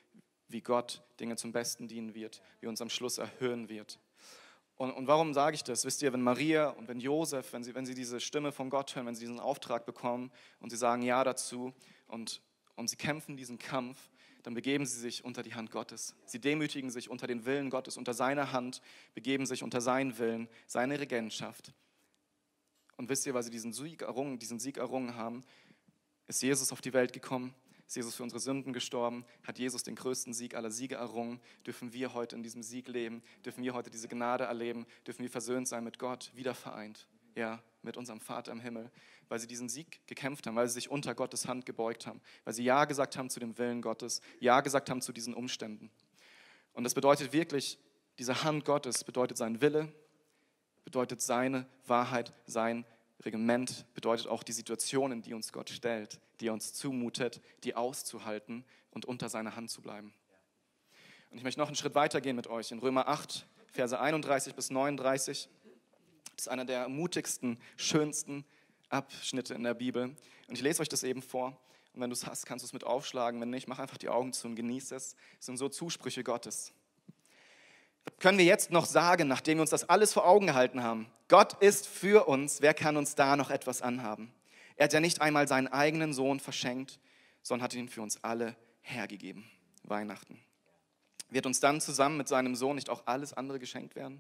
wie Gott Dinge zum Besten dienen wird, wie uns am Schluss erhöhen wird. Und warum sage ich das? Wisst ihr, wenn Maria und wenn Josef, wenn sie diese Stimme von Gott hören, wenn sie diesen Auftrag bekommen und sie sagen Ja dazu und sie kämpfen diesen Kampf, dann begeben sie sich unter die Hand Gottes. Sie demütigen sich unter den Willen Gottes, unter seine Hand, begeben sich unter seinen Willen, seine Regentschaft. Und wisst ihr, weil sie diesen Sieg errungen haben, ist Jesus auf die Welt gekommen, ist Jesus für unsere Sünden gestorben, hat Jesus den größten Sieg aller Siege errungen, dürfen wir heute in diesem Sieg leben, dürfen wir heute diese Gnade erleben, dürfen wir versöhnt sein mit Gott, wieder vereint, ja, mit unserem Vater im Himmel, weil sie diesen Sieg gekämpft haben, weil sie sich unter Gottes Hand gebeugt haben, weil sie Ja gesagt haben zu dem Willen Gottes, Ja gesagt haben zu diesen Umständen. Und das bedeutet wirklich, diese Hand Gottes bedeutet sein Wille, bedeutet seine Wahrheit, sein Regiment, bedeutet auch die Situation, in die uns Gott stellt, die er uns zumutet, die auszuhalten und unter seiner Hand zu bleiben. Und ich möchte noch einen Schritt weiter gehen mit euch. In Römer 8, Verse 31 bis 39, das ist einer der mutigsten, schönsten Abschnitte in der Bibel. Und ich lese euch das eben vor. Und wenn du es hast, kannst du es mit aufschlagen. Wenn nicht, mach einfach die Augen zu und genieß es. Es sind so Zusprüche Gottes. Was können wir jetzt noch sagen, nachdem wir uns das alles vor Augen gehalten haben? Gott ist für uns, wer kann uns da noch etwas anhaben? Er hat ja nicht einmal seinen eigenen Sohn verschenkt, sondern hat ihn für uns alle hergegeben. Weihnachten. Wird uns dann zusammen mit seinem Sohn nicht auch alles andere geschenkt werden?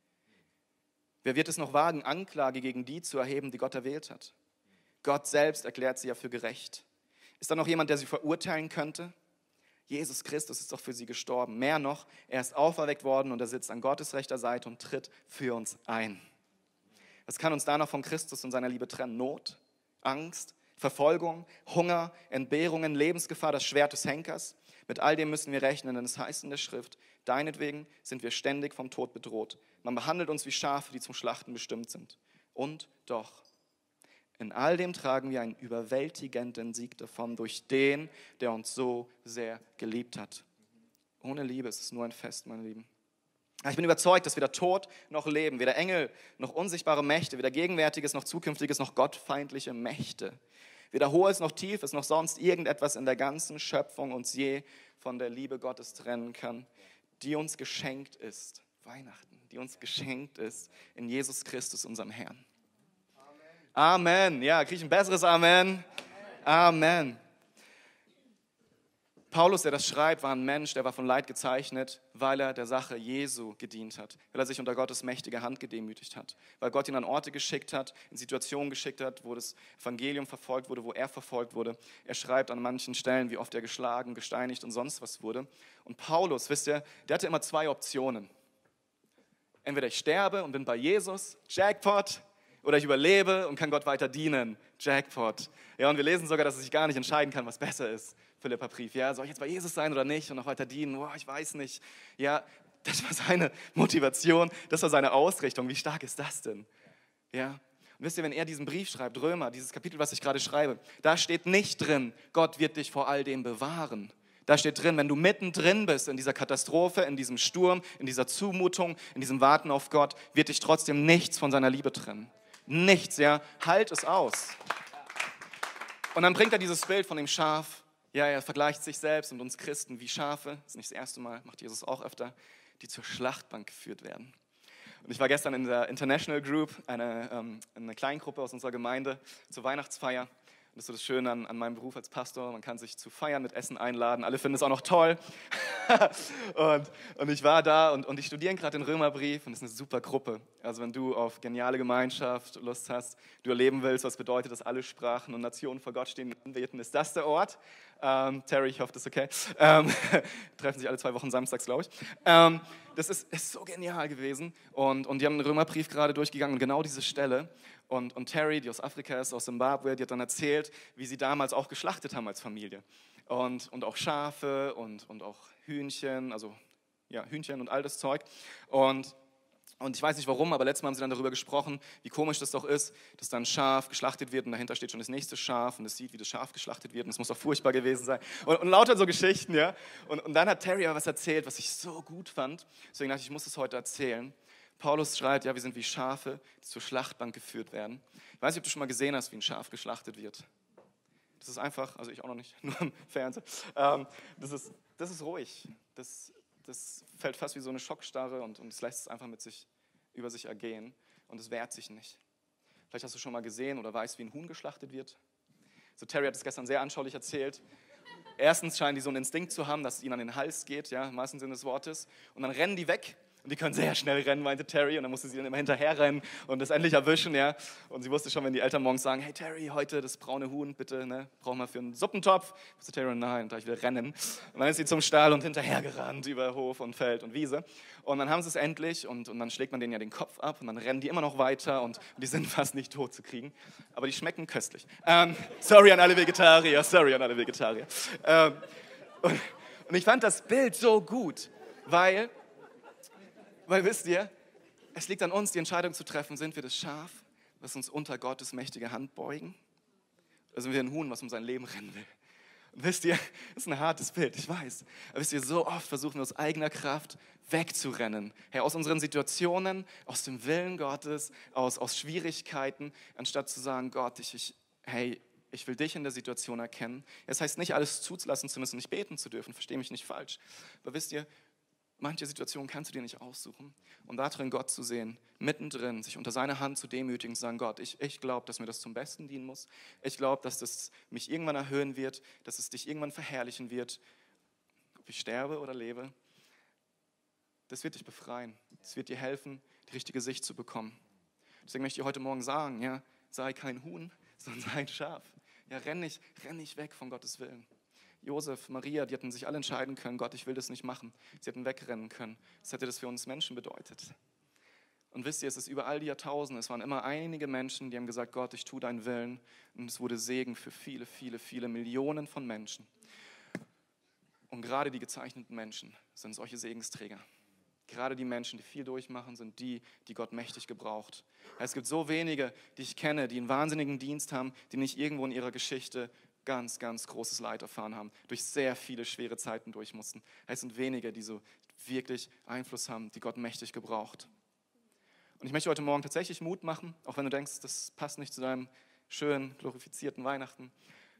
Wer wird es noch wagen, Anklage gegen die zu erheben, die Gott erwählt hat? Gott selbst erklärt sie ja für gerecht. Ist da noch jemand, der sie verurteilen könnte? Jesus Christus ist doch für sie gestorben. Mehr noch, er ist auferweckt worden und er sitzt an Gottes rechter Seite und tritt für uns ein. Was kann uns da noch von Christus und seiner Liebe trennen? Not, Angst, Verfolgung, Hunger, Entbehrungen, Lebensgefahr, das Schwert des Henkers? Mit all dem müssen wir rechnen, denn es heißt in der Schrift, deinetwegen sind wir ständig vom Tod bedroht. Man behandelt uns wie Schafe, die zum Schlachten bestimmt sind. Und doch, in all dem tragen wir einen überwältigenden Sieg davon durch den, der uns so sehr geliebt hat. Ohne Liebe ist es nur ein Fest, meine Lieben. Ich bin überzeugt, dass weder Tod noch Leben, weder Engel noch unsichtbare Mächte, weder Gegenwärtiges noch Zukünftiges noch gottfeindliche Mächte, weder Hohes noch Tiefes noch sonst irgendetwas in der ganzen Schöpfung uns je von der Liebe Gottes trennen kann, die uns geschenkt ist, Weihnachten, die uns geschenkt ist in Jesus Christus, unserem Herrn. Amen. Ja, kriege ich ein besseres Amen? Amen. Paulus, der das schreibt, war ein Mensch, der war von Leid gezeichnet, weil er der Sache Jesu gedient hat, weil er sich unter Gottes mächtige Hand gedemütigt hat, weil Gott ihn an Orte geschickt hat, in Situationen geschickt hat, wo das Evangelium verfolgt wurde, wo er verfolgt wurde. Er schreibt an manchen Stellen, wie oft er geschlagen, gesteinigt und sonst was wurde. Und Paulus, wisst ihr, der hatte immer zwei Optionen. Entweder ich sterbe und bin bei Jesus, Jackpot, oder ich überlebe und kann Gott weiter dienen, Jackpot. Ja, und wir lesen sogar, dass er sich gar nicht entscheiden kann, was besser ist. Philipperbrief, ja, soll ich jetzt bei Jesus sein oder nicht und noch weiter dienen? Boah, ich weiß nicht. Ja, das war seine Motivation, das war seine Ausrichtung. Wie stark ist das denn? Ja. Und wisst ihr, wenn er diesen Brief schreibt, Römer, dieses Kapitel, was ich gerade schreibe, da steht nicht drin, Gott wird dich vor all dem bewahren. Da steht drin, wenn du mittendrin bist in dieser Katastrophe, in diesem Sturm, in dieser Zumutung, in diesem Warten auf Gott, wird dich trotzdem nichts von seiner Liebe trennen. Nichts, ja. Halt es aus. Und dann bringt er dieses Bild von dem Schaf. Ja, er vergleicht sich selbst und uns Christen wie Schafe. Das ist nicht das erste Mal, macht Jesus auch öfter, die zur Schlachtbank geführt werden. Und ich war gestern in der International Group, eine Kleingruppe aus unserer Gemeinde, zur Weihnachtsfeier. Und das ist so das Schöne an meinem Beruf als Pastor, man kann sich zu feiern mit Essen einladen, alle finden es auch noch toll. und ich war da und die studieren gerade den Römerbrief und es ist eine super Gruppe. Also wenn du auf geniale Gemeinschaft Lust hast, du erleben willst, was bedeutet, dass alle Sprachen und Nationen vor Gott stehen und anbeten, ist das der Ort. Terry, ich hoffe, das ist okay. Treffen sich alle 2 Wochen samstags, glaube ich. Das ist so genial gewesen und die haben den Römerbrief gerade durchgegangen und genau diese Stelle. Und Terry, die aus Afrika ist, aus Zimbabwe, die hat dann erzählt, wie sie damals auch geschlachtet haben als Familie. Und auch Schafe und auch Hühnchen, also ja, Hühnchen und all das Zeug. Und ich weiß nicht warum, aber letztes Mal haben sie dann darüber gesprochen, wie komisch das doch ist, dass dann ein Schaf geschlachtet wird und dahinter steht schon das nächste Schaf und es sieht, wie das Schaf geschlachtet wird und es muss doch furchtbar gewesen sein. Und lauter so Geschichten, ja. Und dann hat Terry aber was erzählt, was ich so gut fand. Deswegen dachte ich, ich muss es heute erzählen. Paulus schreibt, ja, wir sind wie Schafe, die zur Schlachtbank geführt werden. Ich weiß nicht, ob du schon mal gesehen hast, wie ein Schaf geschlachtet wird. Das ist einfach, also ich auch noch nicht, nur im Fernsehen. Das ist ruhig. Das fällt fast wie so eine Schockstarre und es lässt es einfach über sich ergehen und es wehrt sich nicht. Vielleicht hast du schon mal gesehen oder weißt, wie ein Huhn geschlachtet wird. So, Terry hat es gestern sehr anschaulich erzählt. Erstens scheinen die so einen Instinkt zu haben, dass es ihnen an den Hals geht, ja, im wahrsten Sinne des Wortes. Und dann rennen die weg. Und die können sehr schnell rennen, meinte Terry. Und dann musste sie dann immer hinterher rennen und das endlich erwischen. Ja. Und sie wusste schon, wenn die Eltern morgens sagen, hey Terry, heute das braune Huhn, bitte, ne, brauchen wir für einen Suppentopf. Wusste Terry, nein, da ich will rennen. Und dann ist sie zum Stall und hinterher gerannt über Hof und Feld und Wiese. Und dann haben sie es endlich und dann schlägt man denen ja den Kopf ab und dann rennen die immer noch weiter und die sind fast nicht tot zu kriegen. Aber die schmecken köstlich. Sorry an alle Vegetarier. Und ich fand das Bild so gut, weil wisst ihr, es liegt an uns, die Entscheidung zu treffen, sind wir das Schaf, was uns unter Gottes mächtige Hand beugen? Oder sind wir ein Huhn, was um sein Leben rennen will? Und wisst ihr, das ist ein hartes Bild, ich weiß. Aber wisst ihr, so oft versuchen wir aus eigener Kraft wegzurennen. Hey, aus unseren Situationen, aus dem Willen Gottes, aus Schwierigkeiten, anstatt zu sagen, Gott, ich will dich in der Situation erkennen. Das heißt nicht, alles zulassen zu müssen, nicht beten zu dürfen, verstehe mich nicht falsch. Aber wisst ihr, manche Situationen kannst du dir nicht aussuchen. Und da drin Gott zu sehen, mittendrin, sich unter seine Hand zu demütigen, zu sagen, Gott, ich glaube, dass mir das zum Besten dienen muss. Ich glaube, dass das mich irgendwann erhöhen wird, dass es dich irgendwann verherrlichen wird, ob ich sterbe oder lebe. Das wird dich befreien. Das wird dir helfen, die richtige Sicht zu bekommen. Deswegen möchte ich dir heute Morgen sagen, ja, sei kein Huhn, sondern sei ein Schaf. Ja, renn nicht weg von Gottes Willen. Josef, Maria, die hätten sich alle entscheiden können, Gott, ich will das nicht machen. Sie hätten wegrennen können. Was hätte das für uns Menschen bedeutet? Und wisst ihr, es ist über all die Jahrtausende, es waren immer einige Menschen, die haben gesagt, Gott, ich tue deinen Willen. Und es wurde Segen für viele, viele, viele Millionen von Menschen. Und gerade die gezeichneten Menschen sind solche Segensträger. Gerade die Menschen, die viel durchmachen, sind die Gott mächtig gebraucht. Es gibt so wenige, die ich kenne, die einen wahnsinnigen Dienst haben, die nicht irgendwo in ihrer Geschichte ganz, ganz großes Leid erfahren haben, durch sehr viele schwere Zeiten durch mussten. Es sind wenige, die so wirklich Einfluss haben, die Gott mächtig gebraucht. Und ich möchte heute Morgen tatsächlich Mut machen, auch wenn du denkst, das passt nicht zu deinem schönen, glorifizierten Weihnachten.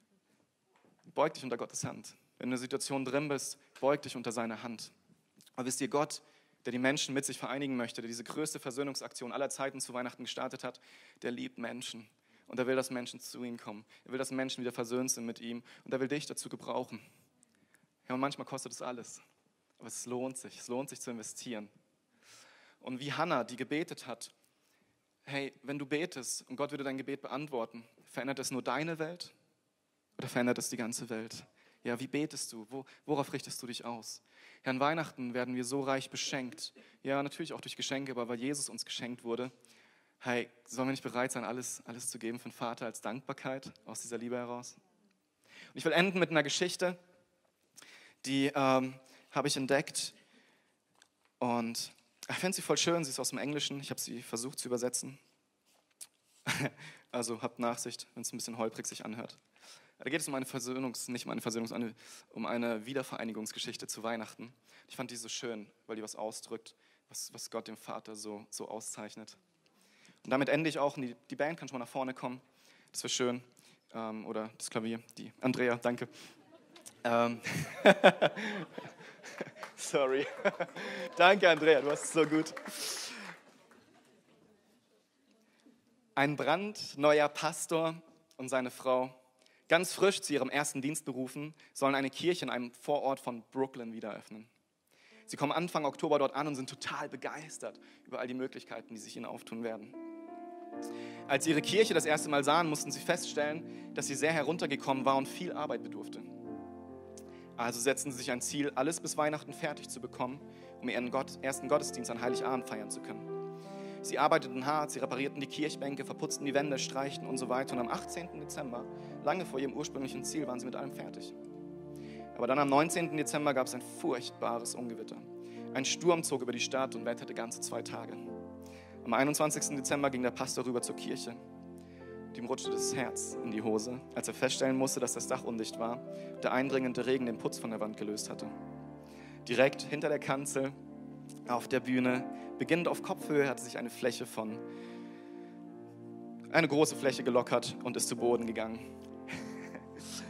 Beug dich unter Gottes Hand. Wenn du in einer Situation drin bist, beug dich unter seine Hand. Aber wisst ihr, Gott, der die Menschen mit sich vereinigen möchte, der diese größte Versöhnungsaktion aller Zeiten zu Weihnachten gestartet hat, der liebt Menschen. Und er will, dass Menschen zu ihm kommen. Er will, dass Menschen wieder versöhnt sind mit ihm. Und er will dich dazu gebrauchen. Ja, und manchmal kostet es alles. Aber es lohnt sich. Es lohnt sich zu investieren. Und wie Hannah, die gebetet hat, hey, wenn du betest und Gott würde dein Gebet beantworten, verändert es nur deine Welt oder verändert es die ganze Welt? Ja, wie betest du? Worauf richtest du dich aus? Ja, an Weihnachten werden wir so reich beschenkt. Ja, natürlich auch durch Geschenke, aber weil Jesus uns geschenkt wurde. Hey, sollen wir nicht bereit sein, alles zu geben für den Vater als Dankbarkeit aus dieser Liebe heraus? Und ich will enden mit einer Geschichte, die habe ich entdeckt und ich finde sie voll schön, sie ist aus dem Englischen, ich habe sie versucht zu übersetzen. Also habt Nachsicht, wenn es ein bisschen holprig sich anhört. Da geht es um um eine Wiedervereinigungsgeschichte zu Weihnachten. Ich fand die so schön, weil die was ausdrückt, was Gott dem Vater so auszeichnet. Und damit ende ich auch. Und die Band kann schon mal nach vorne kommen. Das wäre schön. Oder das Klavier. Die Andrea, danke. Sorry. Danke, Andrea, du hast es so gut. Ein brandneuer Pastor und seine Frau, ganz frisch zu ihrem ersten Dienst berufen, sollen eine Kirche in einem Vorort von Brooklyn wieder öffnen. Sie kommen Anfang Oktober dort an und sind total begeistert über all die Möglichkeiten, die sich ihnen auftun werden. Als sie ihre Kirche das erste Mal sahen, mussten sie feststellen, dass sie sehr heruntergekommen war und viel Arbeit bedurfte. Also setzten sie sich ein Ziel, alles bis Weihnachten fertig zu bekommen, um ihren ersten Gottesdienst an Heiligabend feiern zu können. Sie arbeiteten hart, sie reparierten die Kirchbänke, verputzten die Wände, streichten und so weiter. Und am 18. Dezember, lange vor ihrem ursprünglichen Ziel, waren sie mit allem fertig. Aber dann am 19. Dezember gab es ein furchtbares Ungewitter. Ein Sturm zog über die Stadt und wetterte ganze 2 Tage. Am 21. Dezember ging der Pastor rüber zur Kirche. Ihm rutschte das Herz in die Hose, als er feststellen musste, dass das Dach undicht war und der eindringende Regen den Putz von der Wand gelöst hatte. Direkt hinter der Kanzel auf der Bühne, beginnend auf Kopfhöhe, hatte sich eine große Fläche gelockert und ist zu Boden gegangen.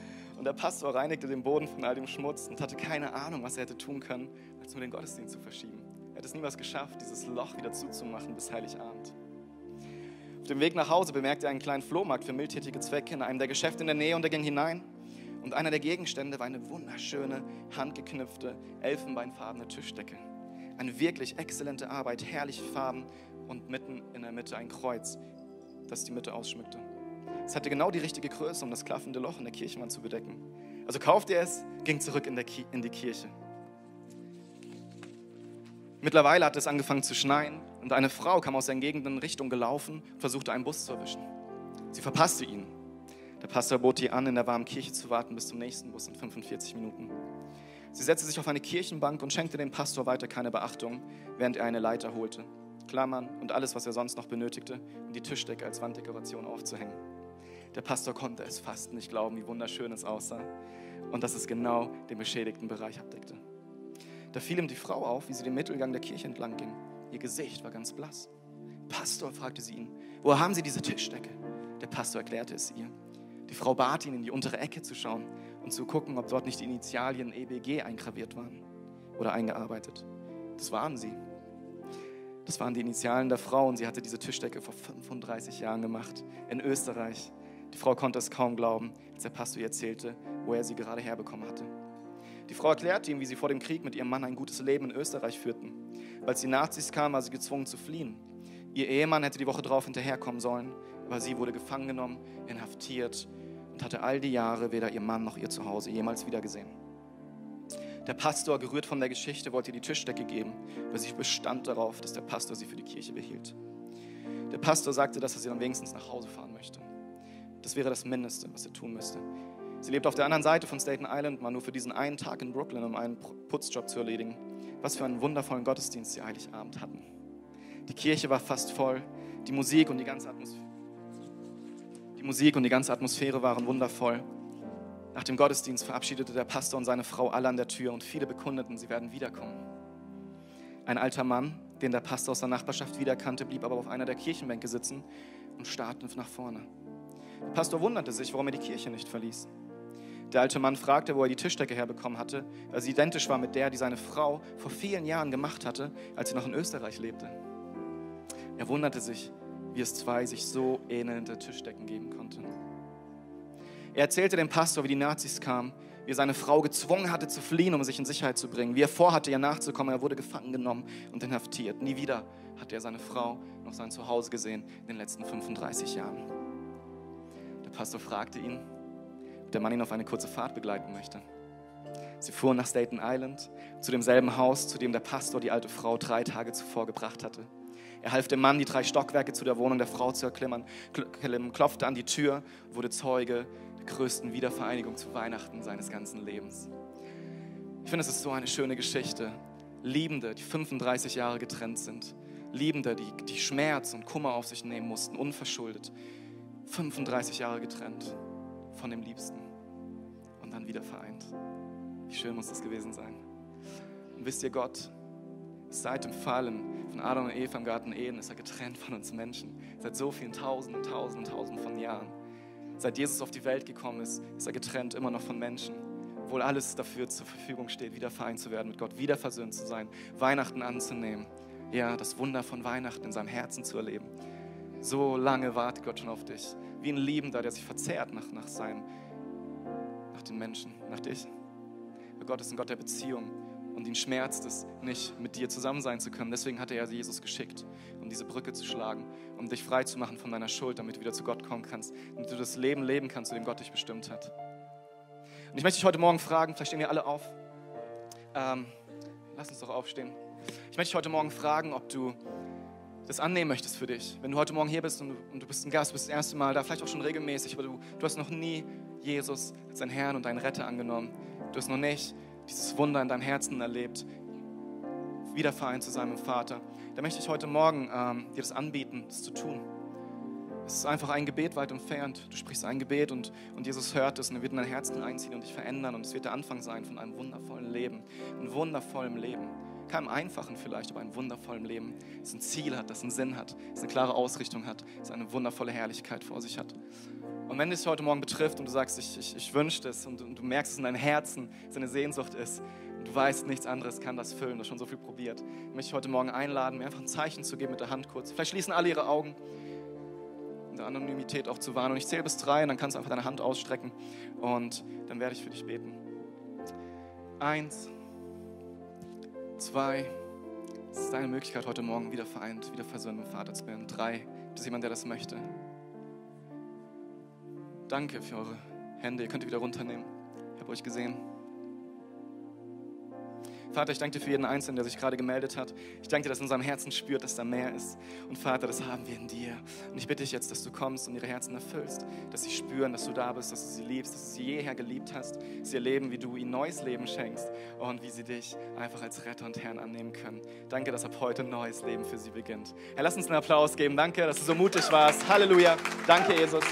Und der Pastor reinigte den Boden von all dem Schmutz und hatte keine Ahnung, was er hätte tun können, als nur den Gottesdienst zu verschieben. Er hätte es niemals geschafft, dieses Loch wieder zuzumachen bis Heiligabend. Auf dem Weg nach Hause bemerkte er einen kleinen Flohmarkt für mildtätige Zwecke in einem der Geschäfte in der Nähe und er ging hinein. Und einer der Gegenstände war eine wunderschöne, handgeknüpfte, elfenbeinfarbene Tischdecke. Eine wirklich exzellente Arbeit, herrliche Farben und mitten in der Mitte ein Kreuz, das die Mitte ausschmückte. Es hatte genau die richtige Größe, um das klaffende Loch in der Kirchenwand zu bedecken. Also kaufte er es, ging zurück in die Kirche. Mittlerweile hatte es angefangen zu schneien und eine Frau kam aus der entgegenden Richtung gelaufen und versuchte, einen Bus zu erwischen. Sie verpasste ihn. Der Pastor bot ihr an, in der warmen Kirche zu warten bis zum nächsten Bus in 45 Minuten. Sie setzte sich auf eine Kirchenbank und schenkte dem Pastor weiter keine Beachtung, während er eine Leiter holte, Klammern und alles, was er sonst noch benötigte, um die Tischdecke als Wanddekoration aufzuhängen. Der Pastor konnte es fast nicht glauben, wie wunderschön es aussah und dass es genau den beschädigten Bereich abdeckte. Da fiel ihm die Frau auf, wie sie den Mittelgang der Kirche entlang ging. Ihr Gesicht war ganz blass. »Pastor«, fragte sie ihn, »woher haben Sie diese Tischdecke?« Der Pastor erklärte es ihr. Die Frau bat ihn, in die untere Ecke zu schauen und zu gucken, ob dort nicht die Initialien EBG eingraviert waren oder eingearbeitet. Das waren sie. Das waren die Initialen der Frau und sie hatte diese Tischdecke vor 35 Jahren gemacht, in Österreich. Die Frau konnte es kaum glauben, als der Pastor ihr erzählte, wo er sie gerade herbekommen hatte. Die Frau erklärte ihm, wie sie vor dem Krieg mit ihrem Mann ein gutes Leben in Österreich führten. Als die Nazis kamen, war sie gezwungen zu fliehen. Ihr Ehemann hätte die Woche drauf hinterherkommen sollen, aber sie wurde gefangen genommen, inhaftiert und hatte all die Jahre weder ihr Mann noch ihr Zuhause jemals wiedergesehen. Der Pastor, gerührt von der Geschichte, wollte ihr die Tischdecke geben, aber sie bestand darauf, dass der Pastor sie für die Kirche behielt. Der Pastor sagte, dass er sie dann wenigstens nach Hause fahren möchte. Das wäre das Mindeste, was er tun müsste. Sie lebt auf der anderen Seite von Staten Island, mal nur für diesen einen Tag in Brooklyn, um einen Putzjob zu erledigen. Was für einen wundervollen Gottesdienst sie Heiligabend hatten. Die Kirche war fast voll, die Musik und die ganze Atmosphäre waren wundervoll. Nach dem Gottesdienst verabschiedete der Pastor und seine Frau alle an der Tür und viele bekundeten, sie werden wiederkommen. Ein alter Mann, den der Pastor aus der Nachbarschaft wiederkannte, blieb aber auf einer der Kirchenbänke sitzen und starrte nach vorne. Der Pastor wunderte sich, warum er die Kirche nicht verließ. Der alte Mann fragte, wo er die Tischdecke herbekommen hatte, weil sie identisch war mit der, die seine Frau vor vielen Jahren gemacht hatte, als sie noch in Österreich lebte. Er wunderte sich, wie es zwei sich so ähnelnde Tischdecken geben konnte. Er erzählte dem Pastor, wie die Nazis kamen, wie er seine Frau gezwungen hatte zu fliehen, um sich in Sicherheit zu bringen, wie er vorhatte, ihr nachzukommen. Er wurde gefangen genommen und inhaftiert. Nie wieder hatte er seine Frau noch sein Zuhause gesehen in den letzten 35 Jahren. Der Pastor fragte ihn, ob der Mann ihn auf eine kurze Fahrt begleiten möchte. Sie fuhren nach Staten Island, zu demselben Haus, zu dem der Pastor die alte Frau 3 Tage zuvor gebracht hatte. Er half dem Mann, die 3 Stockwerke zu der Wohnung der Frau zu erklimmen, klopfte an die Tür und wurde Zeuge der größten Wiedervereinigung zu Weihnachten seines ganzen Lebens. Ich finde, es ist so eine schöne Geschichte. Liebende, die 35 Jahre getrennt sind. Liebende, die Schmerz und Kummer auf sich nehmen mussten, unverschuldet. 35 Jahre getrennt von dem Liebsten und dann wieder vereint. Wie schön muss das gewesen sein. Und wisst ihr, Gott, seit dem Fallen von Adam und Eva im Garten Eden ist er getrennt von uns Menschen. Seit so vielen Tausenden von Jahren. Seit Jesus auf die Welt gekommen ist, ist er getrennt immer noch von Menschen. Obwohl alles dafür zur Verfügung steht, wieder vereint zu werden mit Gott, wieder versöhnt zu sein, Weihnachten anzunehmen. Ja, das Wunder von Weihnachten in seinem Herzen zu erleben. So lange wartet Gott schon auf dich. Wie ein Liebender, der sich verzehrt nach den Menschen, nach dich. Aber Gott ist ein Gott der Beziehung und ihn schmerzt es nicht, mit dir zusammen sein zu können. Deswegen hat er ja Jesus geschickt, um diese Brücke zu schlagen, um dich frei zu machen von deiner Schuld, damit du wieder zu Gott kommen kannst, damit du das Leben leben kannst, zu dem Gott dich bestimmt hat. Und ich möchte dich heute Morgen fragen, vielleicht stehen wir alle auf. Lass uns doch aufstehen. Ich möchte dich heute Morgen fragen, ob du das annehmen möchtest für dich. Wenn du heute Morgen hier bist und du bist ein Gast, du bist das erste Mal da, vielleicht auch schon regelmäßig, aber du hast noch nie Jesus als deinen Herrn und deinen Retter angenommen. Du hast noch nicht dieses Wunder in deinem Herzen erlebt, wieder vereint zu sein mit dem Vater. Da möchte ich heute Morgen dir das anbieten, das zu tun. Es ist einfach ein Gebet weit entfernt. Du sprichst ein Gebet und Jesus hört es und er wird in dein Herz einziehen und dich verändern und es wird der Anfang sein von einem wundervollen Leben, einem wundervollen Leben. keinem einfachen vielleicht, aber einem wundervollen Leben, das ein Ziel hat, das einen Sinn hat, das eine klare Ausrichtung hat, das eine wundervolle Herrlichkeit vor sich hat. Und wenn es dich heute Morgen betrifft und du sagst, ich wünsche es und du merkst es in deinem Herzen, dass es eine Sehnsucht ist und du weißt, nichts anderes kann das füllen, du hast schon so viel probiert, möchte ich heute Morgen einladen, mir einfach ein Zeichen zu geben mit der Hand kurz. Vielleicht schließen alle ihre Augen, in der Anonymität auch zu wahren. Und ich zähle bis 3 und dann kannst du einfach deine Hand ausstrecken und dann werde ich für dich beten. 1, 2, es ist deine Möglichkeit, heute Morgen wieder vereint, wieder versöhnt mit dem Vater zu werden. 3, das ist jemand, der das möchte. Danke für eure Hände, ihr könnt die wieder runternehmen. Ich habe euch gesehen. Vater, ich danke dir für jeden Einzelnen, der sich gerade gemeldet hat. Ich danke dir, dass in unserem Herzen spürt, dass da mehr ist. Und Vater, das haben wir in dir. Und ich bitte dich jetzt, dass du kommst und ihre Herzen erfüllst, dass sie spüren, dass du da bist, dass du sie liebst, dass du sie jeher geliebt hast, dass sie erleben, wie du ihnen neues Leben schenkst und wie sie dich einfach als Retter und Herrn annehmen können. Danke, dass ab heute ein neues Leben für sie beginnt. Herr, lass uns einen Applaus geben. Danke, dass du so mutig warst. Halleluja. Danke, Jesus.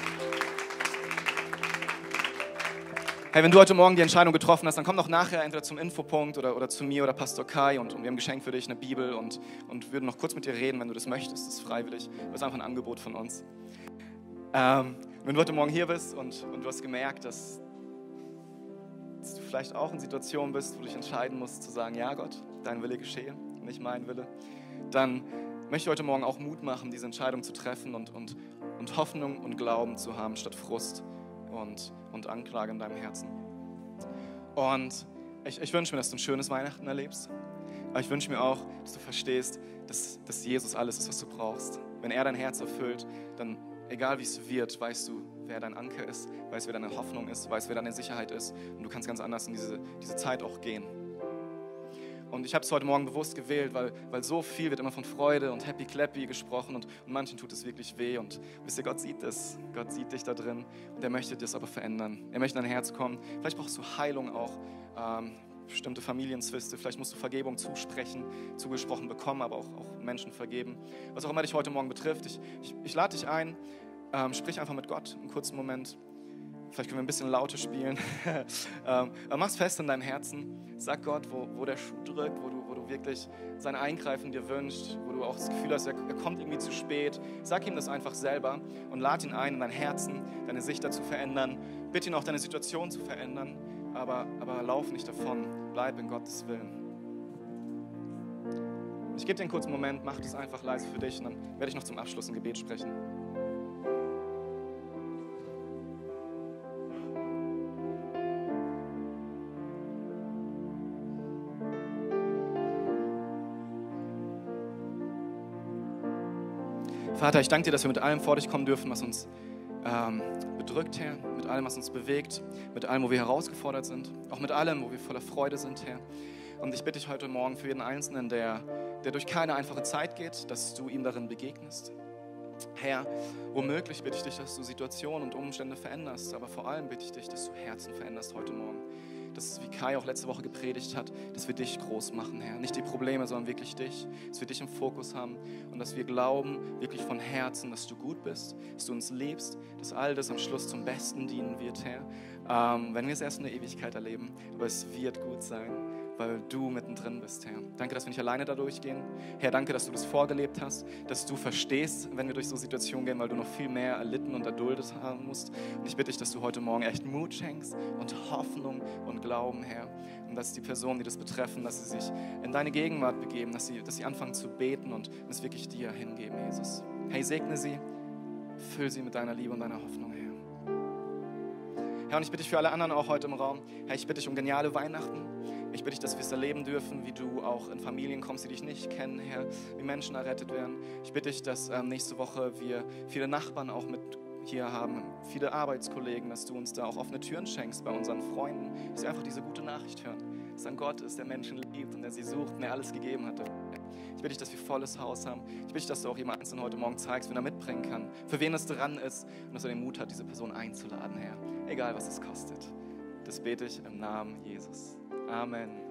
Hey, wenn du heute Morgen die Entscheidung getroffen hast, dann komm doch nachher entweder zum Infopunkt oder zu mir oder Pastor Kai und wir haben ein Geschenk für dich, eine Bibel und würden noch kurz mit dir reden, wenn du das möchtest. Das ist freiwillig. Das ist einfach ein Angebot von uns. Wenn du heute Morgen hier bist und du hast gemerkt, dass du vielleicht auch in Situationen bist, wo du dich entscheiden musst zu sagen, ja Gott, dein Wille geschehe, nicht mein Wille, dann möchte ich heute Morgen auch Mut machen, diese Entscheidung zu treffen und Hoffnung und Glauben zu haben, statt Frust und Anklage in deinem Herzen. Und ich wünsche mir, dass du ein schönes Weihnachten erlebst. Aber ich wünsche mir auch, dass du verstehst, dass Jesus alles ist, was du brauchst. Wenn er dein Herz erfüllt, dann, egal wie es wird, weißt du, wer dein Anker ist, weißt, wer deine Hoffnung ist, weißt, wer deine Sicherheit ist. Und du kannst ganz anders in diese Zeit auch gehen. Und ich habe es heute Morgen bewusst gewählt, weil so viel wird immer von Freude und Happy Clappy gesprochen und manchen tut es wirklich weh. Und wisst ihr, Gott sieht es. Gott sieht dich da drin und er möchte das aber verändern. Er möchte in dein Herz kommen. Vielleicht brauchst du Heilung auch, bestimmte Familienzwiste. Vielleicht musst du Vergebung zugesprochen bekommen, aber auch Menschen vergeben. Was auch immer dich heute Morgen betrifft, ich lade dich ein, sprich einfach mit Gott einen kurzen Moment. Vielleicht können wir ein bisschen lauter spielen. Mach's fest in deinem Herzen. Sag Gott, wo der Schuh drückt, wo du wirklich sein Eingreifen dir wünschst, wo du auch das Gefühl hast, er kommt irgendwie zu spät. Sag ihm das einfach selber und lad ihn ein, in dein Herzen, deine Sicht dazu verändern. Bitte ihn auch, deine Situation zu verändern, aber lauf nicht davon. Bleib in Gottes Willen. Ich gebe dir einen kurzen Moment, mach das einfach leise für dich und dann werde ich noch zum Abschluss ein Gebet sprechen. Vater, ich danke dir, dass wir mit allem vor dich kommen dürfen, was uns bedrückt, Herr, mit allem, was uns bewegt, mit allem, wo wir herausgefordert sind, auch mit allem, wo wir voller Freude sind, Herr. Und ich bitte dich heute Morgen für jeden Einzelnen, der durch keine einfache Zeit geht, dass du ihm darin begegnest. Herr, womöglich bitte ich dich, dass du Situationen und Umstände veränderst, aber vor allem bitte ich dich, dass du Herzen veränderst heute Morgen. Dass, wie Kai auch letzte Woche gepredigt hat, dass wir dich groß machen, Herr. Nicht die Probleme, sondern wirklich dich. Dass wir dich im Fokus haben und dass wir glauben, wirklich von Herzen, dass du gut bist, dass du uns liebst, dass all das am Schluss zum Besten dienen wird, Herr. Wenn wir es erst in der Ewigkeit erleben, aber es wird gut sein, weil du mittendrin bist, Herr. Danke, dass wir nicht alleine da durchgehen. Herr, danke, dass du das vorgelebt hast, dass du verstehst, wenn wir durch so Situationen gehen, weil du noch viel mehr erlitten und erduldet haben musst. Und ich bitte dich, dass du heute Morgen echt Mut schenkst und Hoffnung und Glauben, Herr. Und dass die Personen, die das betreffen, dass sie sich in deine Gegenwart begeben, dass sie anfangen zu beten und es wirklich dir hingeben, Jesus. Hey, segne sie, füll sie mit deiner Liebe und deiner Hoffnung, Herr. Herr, und ich bitte dich für alle anderen auch heute im Raum, Herr, ich bitte dich um geniale Weihnachten. Ich bitte dich, dass wir es erleben dürfen, wie du auch in Familien kommst, die dich nicht kennen, Herr, wie Menschen errettet werden. Ich bitte dich, dass nächste Woche wir viele Nachbarn auch mit hier haben, viele Arbeitskollegen, dass du uns da auch offene Türen schenkst bei unseren Freunden, dass wir einfach diese gute Nachricht hören, dass ein Gott ist, der Menschen liebt und der sie sucht und der alles gegeben hat. Ich bitte dich, dass wir volles Haus haben. Ich bitte dich, dass du auch jemand einzeln heute Morgen zeigst, wen er mitbringen kann, für wen es dran ist und dass er den Mut hat, diese Person einzuladen, Herr, egal was es kostet. Das bete ich im Namen Jesus. Amen.